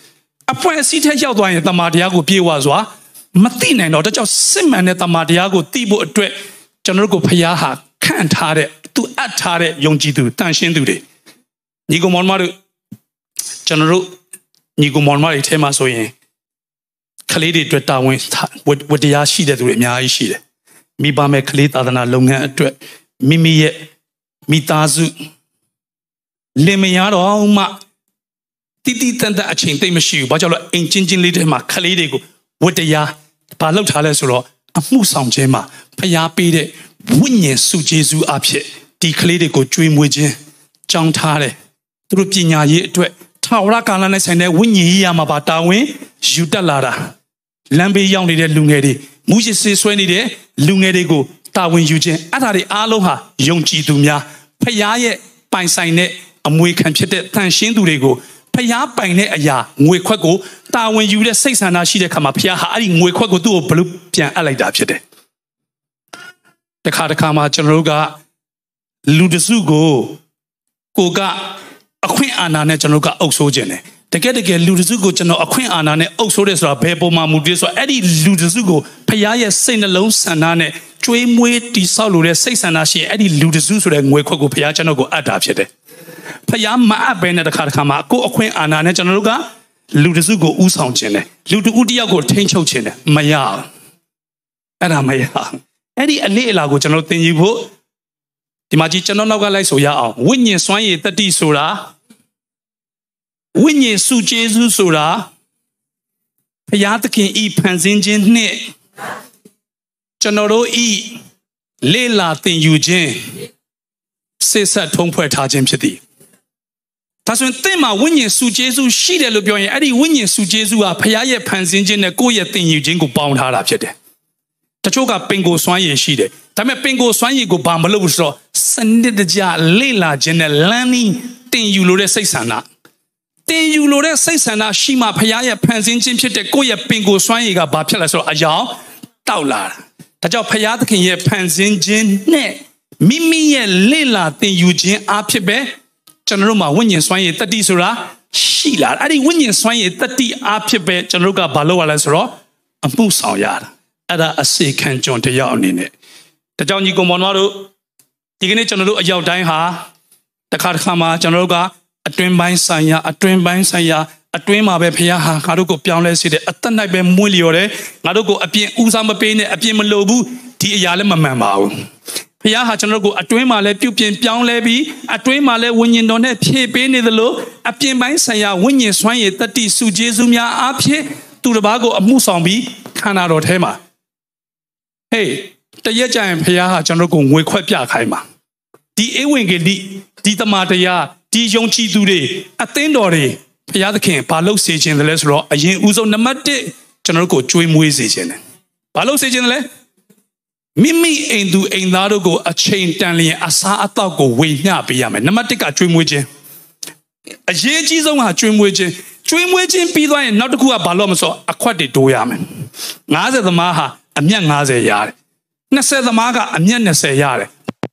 အဖွဲ့အစည်းထက်ရောက်သွားရင်တမန်တရားကိုပြေဝစွာမသိနိုင်တော့ဒါကြောင့်စစ်မှန်တဲ့တမန်တရားကိုသိဖို့အတွက်ကျွန်တော်တို့ကိုဖျားဟာခန့်ထားတဲ့သူအပ်ထားတဲ့ယုံကြည်သူတန်ရှင်းသူတွေညီကောင်မောင်မတို့ကျွန်တော်တို့ညီကောင်မောင်မတွေထဲမှာဆိုရင်ကလေးတွေအတွက်တာဝန်ဝတ္တရားရှိတဲ့သူတွေအများကြီးရှိတယ်မိဘမဲ့ကလေးသာသနာလုပ်ငန်းအတွက်မိမိရဲ့မိသားစုလင်မယားတော်မှတိတိတန်တအချိန်သိမ့်မရှိဘူးဘာကြောင့်လဲအင်ချင်းချင်းလေးတွေမှာကလေးတွေကိုဝတ္တရားဘာလုပ်ထားလဲဆိုတော့အမှုဆောင်ခြင်းမှာဖျားပေးတဲ့ဝိညာဉ်စုကျေးဇူးအဖြစ်ဒီကလေးတွေကိုကြွေးမွေးခြင်းကြောင်းထားတယ်သူတို့ပညာရေးအတွက်ထာဝရကာလနဲ့ဆိုင်တဲ့ဝိညာဉ်ရေးရမှာပါတာဝန်ယူတက်လာတာလမ်းဘေးရောက်နေတဲ့လူငယ်တွေမူရစ်ဆေးဆွဲနေတဲ့လူငယ်တွေကိုတာဝန်ယူခြင်းအဲ့ဒါတွေအားလုံးဟာယုံကြည်သူများဖျားရဲ့ပိုင်ဆိုင်တဲ့အမွေခံဖြစ်တဲ့တန်ရှင်းသူတွေကိုဖျားပိုင်တဲ့အရာငွေခွက်ကိုတာဝန်ယူတဲ့စိတ်ဆန္ဒရှိတဲ့ခါမှာဖျားဟာအဲ့ဒီငွေခွက်ကိုသူ့ကိုဘလို့ပြန်အပ်လိုက်တာဖြစ်တယ်တခါတခါမှာကျွန်တော်တို့ကလူတစုကိုကိုကအခွင့်အာဏာနဲ့ကျွန်တော်ကအုပ်ဆိုးခြင်းတယ်တကယ်တကယ်လူတစုကိုကျွန်တော်အခွင့်အာဏာနဲ့အုပ်ဆိုးတယ်ဆိုတာဘယ်ပုံမှန်မူတည်ဆိုတော့အဲ့ဒီလူတစုကိုဖျားရဲ့စိတ်နှလုံးဆန္ဒနဲ့ကြွေးမွေးတိဆောက်လို့တဲ့စိတ်ဆန္ဒရှိအဲ့ဒီလူတစုဆိုတဲ့ငွေခွက်ကိုဖျားကျွန်တော်ကိုအပ်တာဖြစ်တယ်ဖျားမအပ်ဘဲနဲ့တခါတခါမှာကိုအခွင့်အာဏာနဲ့ကျွန်တော်တို့ကလူတစုကိုဥဆောင်ခြင်းတယ်လူတဦးတယောက်ကိုထိန်းချုပ်ခြင်းတယ်မရအောင်အဲ့ဒါမရအောင်အဲ့ဒီအလေးအလာကိုကျွန်တော်သင်ယူဖို့ဒီမှာကြီးကျွန်တော်နောက်ကလိုက်ဆိုရအောင်ဝိညာဉ်စွမ်းရည်တတိဆိုတာဝိညာဉ်စုကျေးဇူးဆိုတာဘုရားသခင်ဤဖန်ဆင်းခြင်းနှင့်ကျွန်တော်တို့ဤလေ့လာသင်ယူခြင်းစိတ်ဆက်ထုံးဖွဲ့ထားခြင်းဖြစ်သည်ဒါဆိုရင်သင်မှာဝိညာဉ်စုကျေးဇူးရှိတယ်လို့ပြောရင်အဲ့ဒီဝိညာဉ်စုကျေးဇူးဟာဘုရားရဲ့ဖန်ဆင်းခြင်းနဲ့ကိုယ့်ရဲ့သင်ယူခြင်းကိုပေါင်းထားတာဖြစ်တယ်တချို့ကပင်ကိုစွမ်းရည်ရှိတယ်ဒါပေမဲ့ပင်ကိုစွမ်းရည်ကိုဘာမလုပ်ဘူးဆိုတော့စနစ်တကျလေ့လာခြင်းနဲ့ learning သင်ယူလို့တဲ့စိတ်ဆန္ဒသင်ယူလို့တဲ့စိတ်ဆန္ဒရှိမှဘုရားရဲ့ဖန်ဆင်းခြင်းဖြစ်တဲ့ကိုယ့်ရဲ့ပင်ကိုစွမ်းရည်ကဘာဖြစ်လဲဆိုတော့အယောင်တောက်လာတာဒါကြောင့်ဘုရားသခင်ရဲ့ဖန်ဆင်းခြင်းနဲ့မိမိရဲ့လေ့လာသင်ယူခြင်းအဖြစ်ပဲကျွန်တော်တို့မှာဝိညာဉ်စွမ်းရည်တတိဆိုတာရှိလာအဲ့ဒီဝိညာဉ်စွမ်းရည်တတိအဖြစ်ပဲကျွန်တော်တို့ကဘာလုပ်ရလဲဆိုတော့အမှုဆောင်ရတာအဲ့ဒါအစေခံကျွန်တရားအနေနဲ့ဒါကြောင့်ညီကောင်မောင်တို့ဒီကနေ့ကျွန်တော်တို့အရောက်တိုင်းဟာတစ်ခါတစ်ခါမှာကျွန်တော်တို့ကအတွင်းပိုင်းဆိုင်ရာအတွင်းပိုင်းဆိုင်ရာအတွင်းမှာပဲဘုရားဟာငါတို့ကိုပြောင်းလဲစေတယ်အသက်၌ပဲမွေးလျော်တယ်ငါတို့ကိုအပြင်ဦးစားမပေးနဲ့အပြင်မလိုဘူးဒီအရာလည်းမမှန်ပါဘူးဘုရားဟာကျွန်တော်တို့ကိုအတွင်းမှာလည်းပြုပြင်ပြောင်းလဲပြီးအတွင်းမှာလည်းဝိညာဉ်တော်နဲ့ဖြည့်ပေးနေသလိုအပြင်ပိုင်းဆိုင်ရာဝိညာဉ်စွမ်းရည်တတိစုကျေးဇူးများအဖြစ်သူတစ်ပါးကိုအမှုဆောင်ပြီးခန္ဓာတော်ထဲမှာဟေးတရက်ကြရင်ဘုရားဟာကျွန်တော်တို့ကိုငွေခွက်ပြခိုင်းပါဒီဧဝံဂေလိဒီတမန်တရားဒီယုံကြည်သူတွေအသင်းတော်တွေဘုရားသခင်ဘာလို့စေခြင်းတယ်လဲဆိုတော့အရင်ဦးဆုံးနံပါတ်တစ်ကျွန်တော်တို့ကိုကြွေးမွေးစေခြင်းတယ်ဘာလို့စေခြင်းတယ်လဲမိမိအိမ်သူအိမ်သားတို့ကိုအချိန်တန်လျင်အစားအသောက်ကိုဝေမျှပေးရမယ်နံပါတ်တစ်ကကြွေးမွေးခြင်းအရေးကြီးဆုံးကကြွေးမွေးခြင်းကြွေးမွေးခြင်းပြီးသွားရင်နောက်တစ်ခုကဘာလို့မဆိုအခွက်တွေတိုးရမယ်ငါးဆယ်သမားဟာအမြတ်ငါးဆယ်ရတယ်နှစ်ဆယ်သမားကအမြတ်နှစ်ဆယ်ရတယ်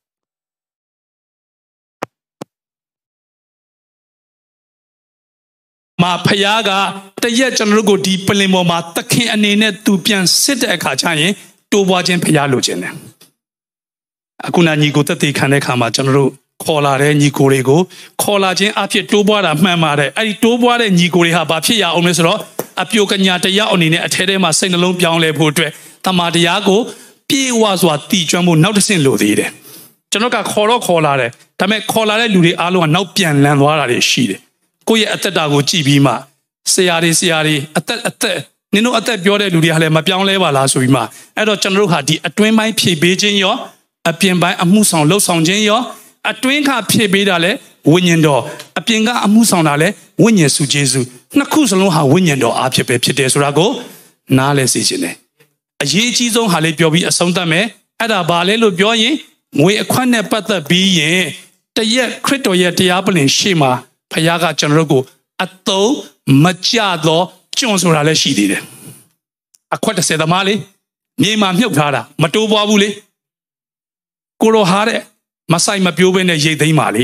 မာဖယားကတရက်ကျွန်တော်တို့ကိုဒီပလင်ပေါ်မှာသခင်အနေနဲ့သူပြန်စစ်တဲ့အခါကျရင်တိုးပွားခြင်းဖယားလိုချင်တယ်အခုနာညီကိုတက်တည်ခံတဲ့အခါမှာကျွန်တော်တို့ခေါ်လာတဲ့ညီကိုတွေကိုခေါ်လာခြင်းအဖြစ်တိုးပွားတာမှန်ပါတယ်အဲ့ဒီတိုးပွားတဲ့ညီကိုတွေဟာဘာဖြစ်ရအောင်လဲဆိုတော့အပြိုကညာတရားအနေနဲ့အထဲထဲမှာစိတ်နှလုံးပြောင်းလဲဖို့အတွက်တမန်တရားကိုပြေဝစွာတည်ကျွမ်းဖို့နောက်တစ်ဆင့်လိုသေးတယ်ကျွန်တော်ကခေါ်တော့ခေါ်လာတယ်ဒါပေမဲ့ခေါ်လာတဲ့လူတွေအားလုံးကနောက်ပြန်လန်သွားတာတွေရှိတယ်ကိုယ့်ရဲ့အသက်တာကိုကြည့်ပြီးမှဆရာတွေဆရာတွေအသက်အသက်နင်တို့အသက်ပြောတဲ့လူတွေကလည်းမပြောင်းလဲပါလားဆိုပြီးမှအဲ့တော့ကျွန်တော်တို့ဟာဒီအတွင်းပိုင်းဖြည့်ပေးခြင်းရောအပြင်ပိုင်းအမှုဆောင်လှုပ်ဆောင်ခြင်းရောအတွင်းကဖြည့်ပေးတာလဲဝိညာဉ်တော်အပြင်ကအမှုဆောင်တာလဲဝိညာဉ်စုကျေးဇူးနှစ်ခုစလုံးဟာဝိညာဉ်တော်အားဖြစ်ပဲဖြစ်တယ်ဆိုတာကိုနားလဲစေခြင်းတယ်အရေးအကြီးဆုံးဟာလေးပြောပြီးအဆုံးသတ်မယ်အဲ့ဒါဘာလဲလို့ပြောရင်ငွေအခွက်နဲ့ပတ်သက်ပြီးရင်တရက်ခရစ်တော်ရဲ့တရားပလင်ရှေ့မှာဖခင်ကကျွန်တော်တို့ကိုအသုံးမကျတော့ကျွန်းဆိုတာလည်းရှိသေးတယ်အခွက်တစ်ဆယ်သမားလေးမြေမှာမြုပ်ထားတာမတိုးပွားဘူးလေကိုလိုဟာတဲ့မဆိုင်မပြိုးဘဲနဲ့ရိတ်သိမ်းပါလေတဲ့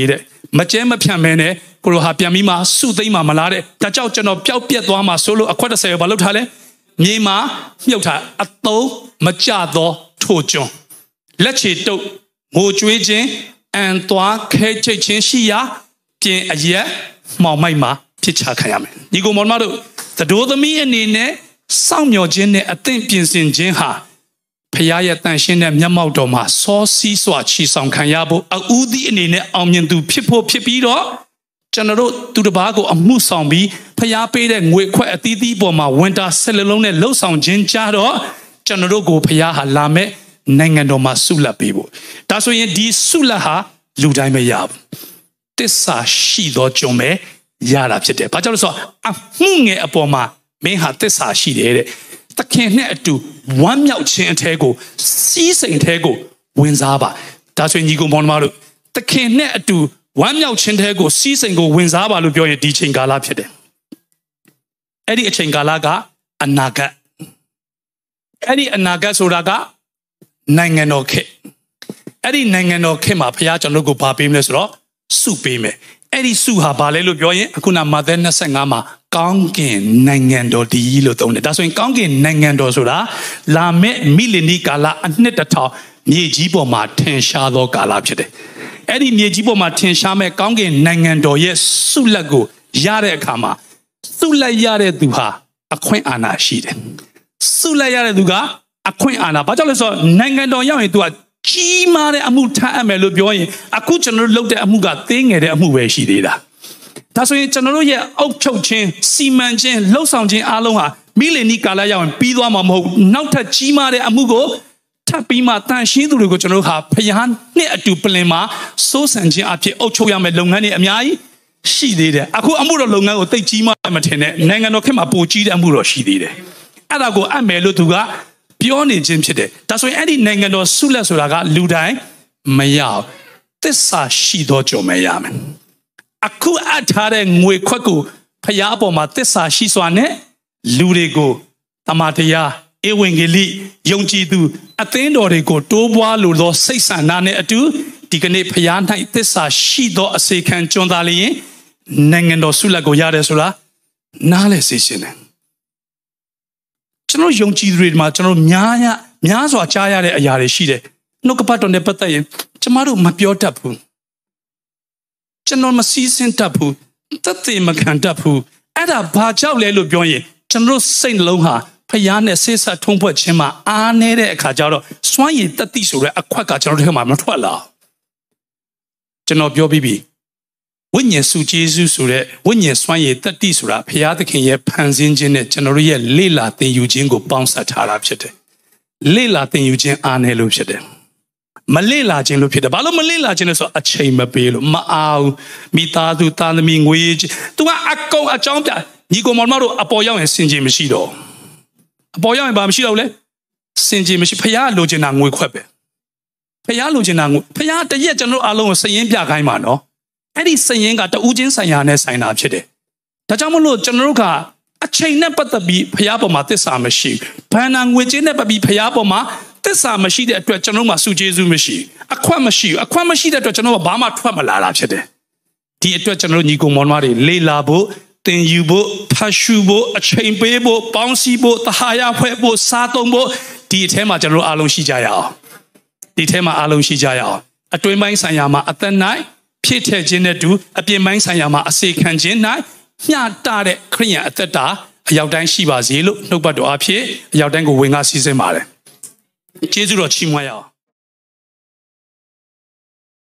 မကျဲမဖြန့်မဲနဲ့ကိုလိုဟာပြန်ပြီးမှစုသိမ်းမှမလားတဲ့ဒါကြောင့်ကျွန်တော်ပျောက်ပြက်သွားမှဆိုလို့အခွက်တစ်ဆယ်ကိုဘာလုပ်ထားလဲမြေမှာမြုပ်ထားအသုံးမကြသောထိုကျွန်းလက်ချေတုပ်ငိုကြွေးခြင်းအန်သွားခဲချိတ်ခြင်းရှိရာပြင်အရက်မှောင်မိုက်မှာဖြစ်ချခံရမယ်ညီကောင်မောင်မတို့သတို့သမီးအနေနဲ့စောင့်မျှော်ခြင်းနဲ့အသင့်ပြင်ဆင်ခြင်းဟာဖခင်ရဲ့တန်ရှင်းတဲ့မျက်မှောက်တော်မှာစောစီးစွာချီဆောင်ခံရဖို့အဦးသီးအနေနဲ့အောင်မြင်သူဖြစ်ဖို့ဖြစ်ပြီးတော့ကျွန်တော်တို့သူတစ်ပါးကိုအမှုဆောင်ပြီးဖျားပေးတဲ့ငွေခွက်အသီးသီးပေါ်မှာဝင်တာဆက်လလုံးနဲ့လှုပ်ဆောင်ခြင်းကြတော့ကျွန်တော်တို့ကိုဖျားဟာလာမဲ့နိုင်ငံတော်မှာဆုလတ်ပေးဖို့ဒါဆိုရင်ဒီဆုလတ်ဟာလူတိုင်းမရဘူးတစ္ဆာရှိသောကျွန်ပဲရတာဖြစ်တယ်ဘာကြောင့်လဲဆိုတော့အမှုငယ်အပေါ်မှာမင်းဟာတစ္ဆာရှိတယ်တဲ့သခင်နဲ့အတူဝမ်းမြောက်ခြင်းအထဲကိုစီးစိမ်အထဲကိုဝင်စားပါဒါဆိုရင်ညီကောင်မောင်နှမတို့သခင်နဲ့အတူဝမ်းမြောက်ခြင်းထဲကိုစီးစိမ်ကိုဝင်စားပါလို့ပြောရင်ဒီချိန်ကာလဖြစ်တယ်အဲ့ဒီအချိန်ကာလကအနာဂတ်အဲ့ဒီအနာဂတ်ဆိုတာကနိုင်ငံတော်ခေတ်အဲ့ဒီနိုင်ငံတော်ခေတ်မှာဘုရားကျွန်တော်တို့ကိုဗာပေးမလဲဆိုတော့စုပေးမယ်အဲ့ဒီစုဟာဗာလဲလို့ပြောရင်အခုနမာသဲ၂၅မှာကောင်းကင်နိုင်ငံတော်ဒီလို့သုံးတယ်ဒါဆိုရင်ကောင်းကင်နိုင်ငံတော်ဆိုတာလာမဲ့မိလနီကာလအနှစ်တစ်ထောင်မြေကြီးပေါ်မှာထင်ရှားသောကာလဖြစ်တယ်အဲ့ဒီမြေကြီးပေါ်မှာထင်ရှားမဲ့ကောင်းကင်နိုင်ငံတော်ရဲ့ဆုလက်ကိုရတဲ့အခါမှာဆုလက်ရတဲ့သူဟာအခွင့်အာဏာရှိတယ်ဆုလက်ရတဲ့သူကအခွင့်အာဏာဘာကြောင့်လဲဆိုတော့နိုင်ငံတော်ရောက်ရင်သူကကြီးမားတဲ့အမှုထမ်းအပ်မယ်လို့ပြောရင်အခုကျွန်တော်တို့လုပ်တဲ့အမှုကသေးငယ်တဲ့အမှုပဲရှိသေးတာဒါဆိုရင်ကျွန်တော်တို့ရဲ့အုပ်ချုပ်ခြင်းစီမံခြင်းလှုပ်ဆောင်ခြင်းအားလုံးဟာမိလနီကာလရောက်ရင်ပြီးသွားမှာမဟုတ်နောက်ထပ်ကြီးမားတဲ့အမှုကိုထပ်ပြီးမှတန်ရှင်းသူတွေကိုကျွန်တော်တို့ဟာဖျားနဲ့အတူပြင်မှာစိုးစံခြင်းအဖြစ်အုပ်ချုပ်ရမယ့်လုပ်ငန်းတွေအများကြီးရှိသေးတယ်အခုအမှုတော်လုပ်ငန်းကိုတိတ်ကြီးမားမထင်နဲ့နိုင်ငံတော်ခေတ်မှာပိုကြီးတဲ့အမှုတော်ရှိသေးတယ်အဲ့ဒါကိုအပ်မယ်လို့သူကပြောနေခြင်းဖြစ်တယ်ဒါဆိုရင်အဲ့ဒီနိုင်ငံတော်ဆုလက်ဆိုတာကလူတိုင်းမရအောင်သစ္စာရှိသောကြောင့်မရမယ်အခုအပ်ထားတဲ့ငွေခွက်ကိုဖျားအပေါ်မှာသစ္စာရှိစွာနဲ့လူတွေကိုတမန်တရားဧဝံဂေလိယုံကြည်သူအသင်းတော်တွေကိုတိုးပွားလိုသောစိတ်ဆန္ဒနဲ့အတူဒီကနေ့ဖျား၌သစ္စာရှိသောအစေခံကျွန်းသားလျင်နိုင်ငံတော်ဆုလက်ကိုရတယ်ဆိုတာနားလည်စေခြင်းနဲ့ကျွန်တော်ယုံကြည်သူတွေမှာကျွန်တော်များရများစွာကြားရတဲ့အရာတွေရှိတယ်နှုတ်ကပတ်တော်နဲ့ပတ်သက်ရင်ကျမတို့မပြောတတ်ဘူးကျွန်တော်မစည်းစင်းတတ်ဘူးတသက်မခံတတ်ဘူးအဲ့ဒါဘာကြောင့်လဲလို့ပြောရင်ကျွန်တော်စိတ်နှလုံးဟာဖျားနဲ့ဆေးဆက်ထုံးဖွဲ့ခြင်းမှာအားနေတဲ့အခါကျတော့စွမ်းရည်တတိဆိုတဲ့အခွက်ကကျွန်တော်တို့ထဲမှာမထွက်လာကျွန်တော်ပြောပြီးပြီဝိညာဉ်စုကျေးဇူးဆိုတဲ့ဝိညာဉ်စွမ်းရည်တတိဆိုတာဘုရားသခင်ရဲ့ဖန်ဆင်းခြင်းနဲ့ကျွန်တော်တို့ရဲ့လေ့လာသင်ယူခြင်းကိုပေါင်းစပ်ထားတာဖြစ်တယ်။လေ့လာသင်ယူခြင်းအားနည်းလို့ဖြစ်တယ်။မလေ့လာခြင်းလို့ဖြစ်တယ်။ဘာလို့မလေ့လာခြင်းလဲဆိုတော့အချိန်မပေးလို့မအားဘူး။မိသားစုသားသမီးငွေရေးခြင်းသူကအကောင်အကြောင်းပြညီကောင်မောင်မတို့အပေါ်ရောက်ရင်စင်ကြင်မရှိတော့။အပေါ်ရောက်ရင်ဘာမရှိတော့လဲ။စင်ကြင်မရှိဘုရားလိုချင်တာငွေခွက်ပဲ။ဘုရားလိုချင်တာငွေဘုရားတရက်ကျွန်တော်အားလုံးကိုစည်ရင်းပြခိုင်းပါနော်။အဲ့ဒီစည်ရင်းကတူးချင်းဆိုင်ရာနဲ့ဆိုင်တာဖြစ်တယ်။ဒါကြောင့်မလို့ကျွန်တော်တို့ကအချိန်နဲ့ပတ်သက်ပြီးဖျားပေါ်မှာသစ္စာမရှိဘန္နာငွေကြေးနဲ့ပတ်ပြီးဖျားပေါ်မှာသစ္စာမရှိတဲ့အတွက်ကျွန်တော်တို့မှာစုကျေးဇူးမရှိအခွင့်မရှိအခွင့်မရှိတဲ့အတွက်ကျွန်တော်တို့ကဘာမှထွက်မလာတာဖြစ်တယ်ဒီအတွက်ကျွန်တော်တို့ညီကောင်မောင်နှမတွေလေ့လာဖို့သင်ယူဖို့ဖတ်ရှုဖို့အချိန်ပေးဖို့ပေါင်းစည်းဖို့သဟာယဖွဲ့ဖို့စားသုံးဖို့ဒီအထဲမှာကျွန်တော်တို့အားလုံးရှိကြရအောင်ဒီအထဲမှာအားလုံးရှိကြရအောင်အတွင်းပိုင်းဆိုင်ရာမှာအသက်၌ဖြစ်ထည့်ခြင်းနဲ့တူအပြင်ပိုင်းဆိုင်ရာမှာအစေခံခြင်း၌မျှတတဲ့ခရိယံအသက်တာအရောက်တိုင်းရှိပါစေလို့နှုတ်ပတ်တော်အဖြစ်အရောက်တိုင်းကိုဝင်ကားစီစဉ်ပါတယ်ကျေးဇူးတော်ချီးမွမ်းရအောင်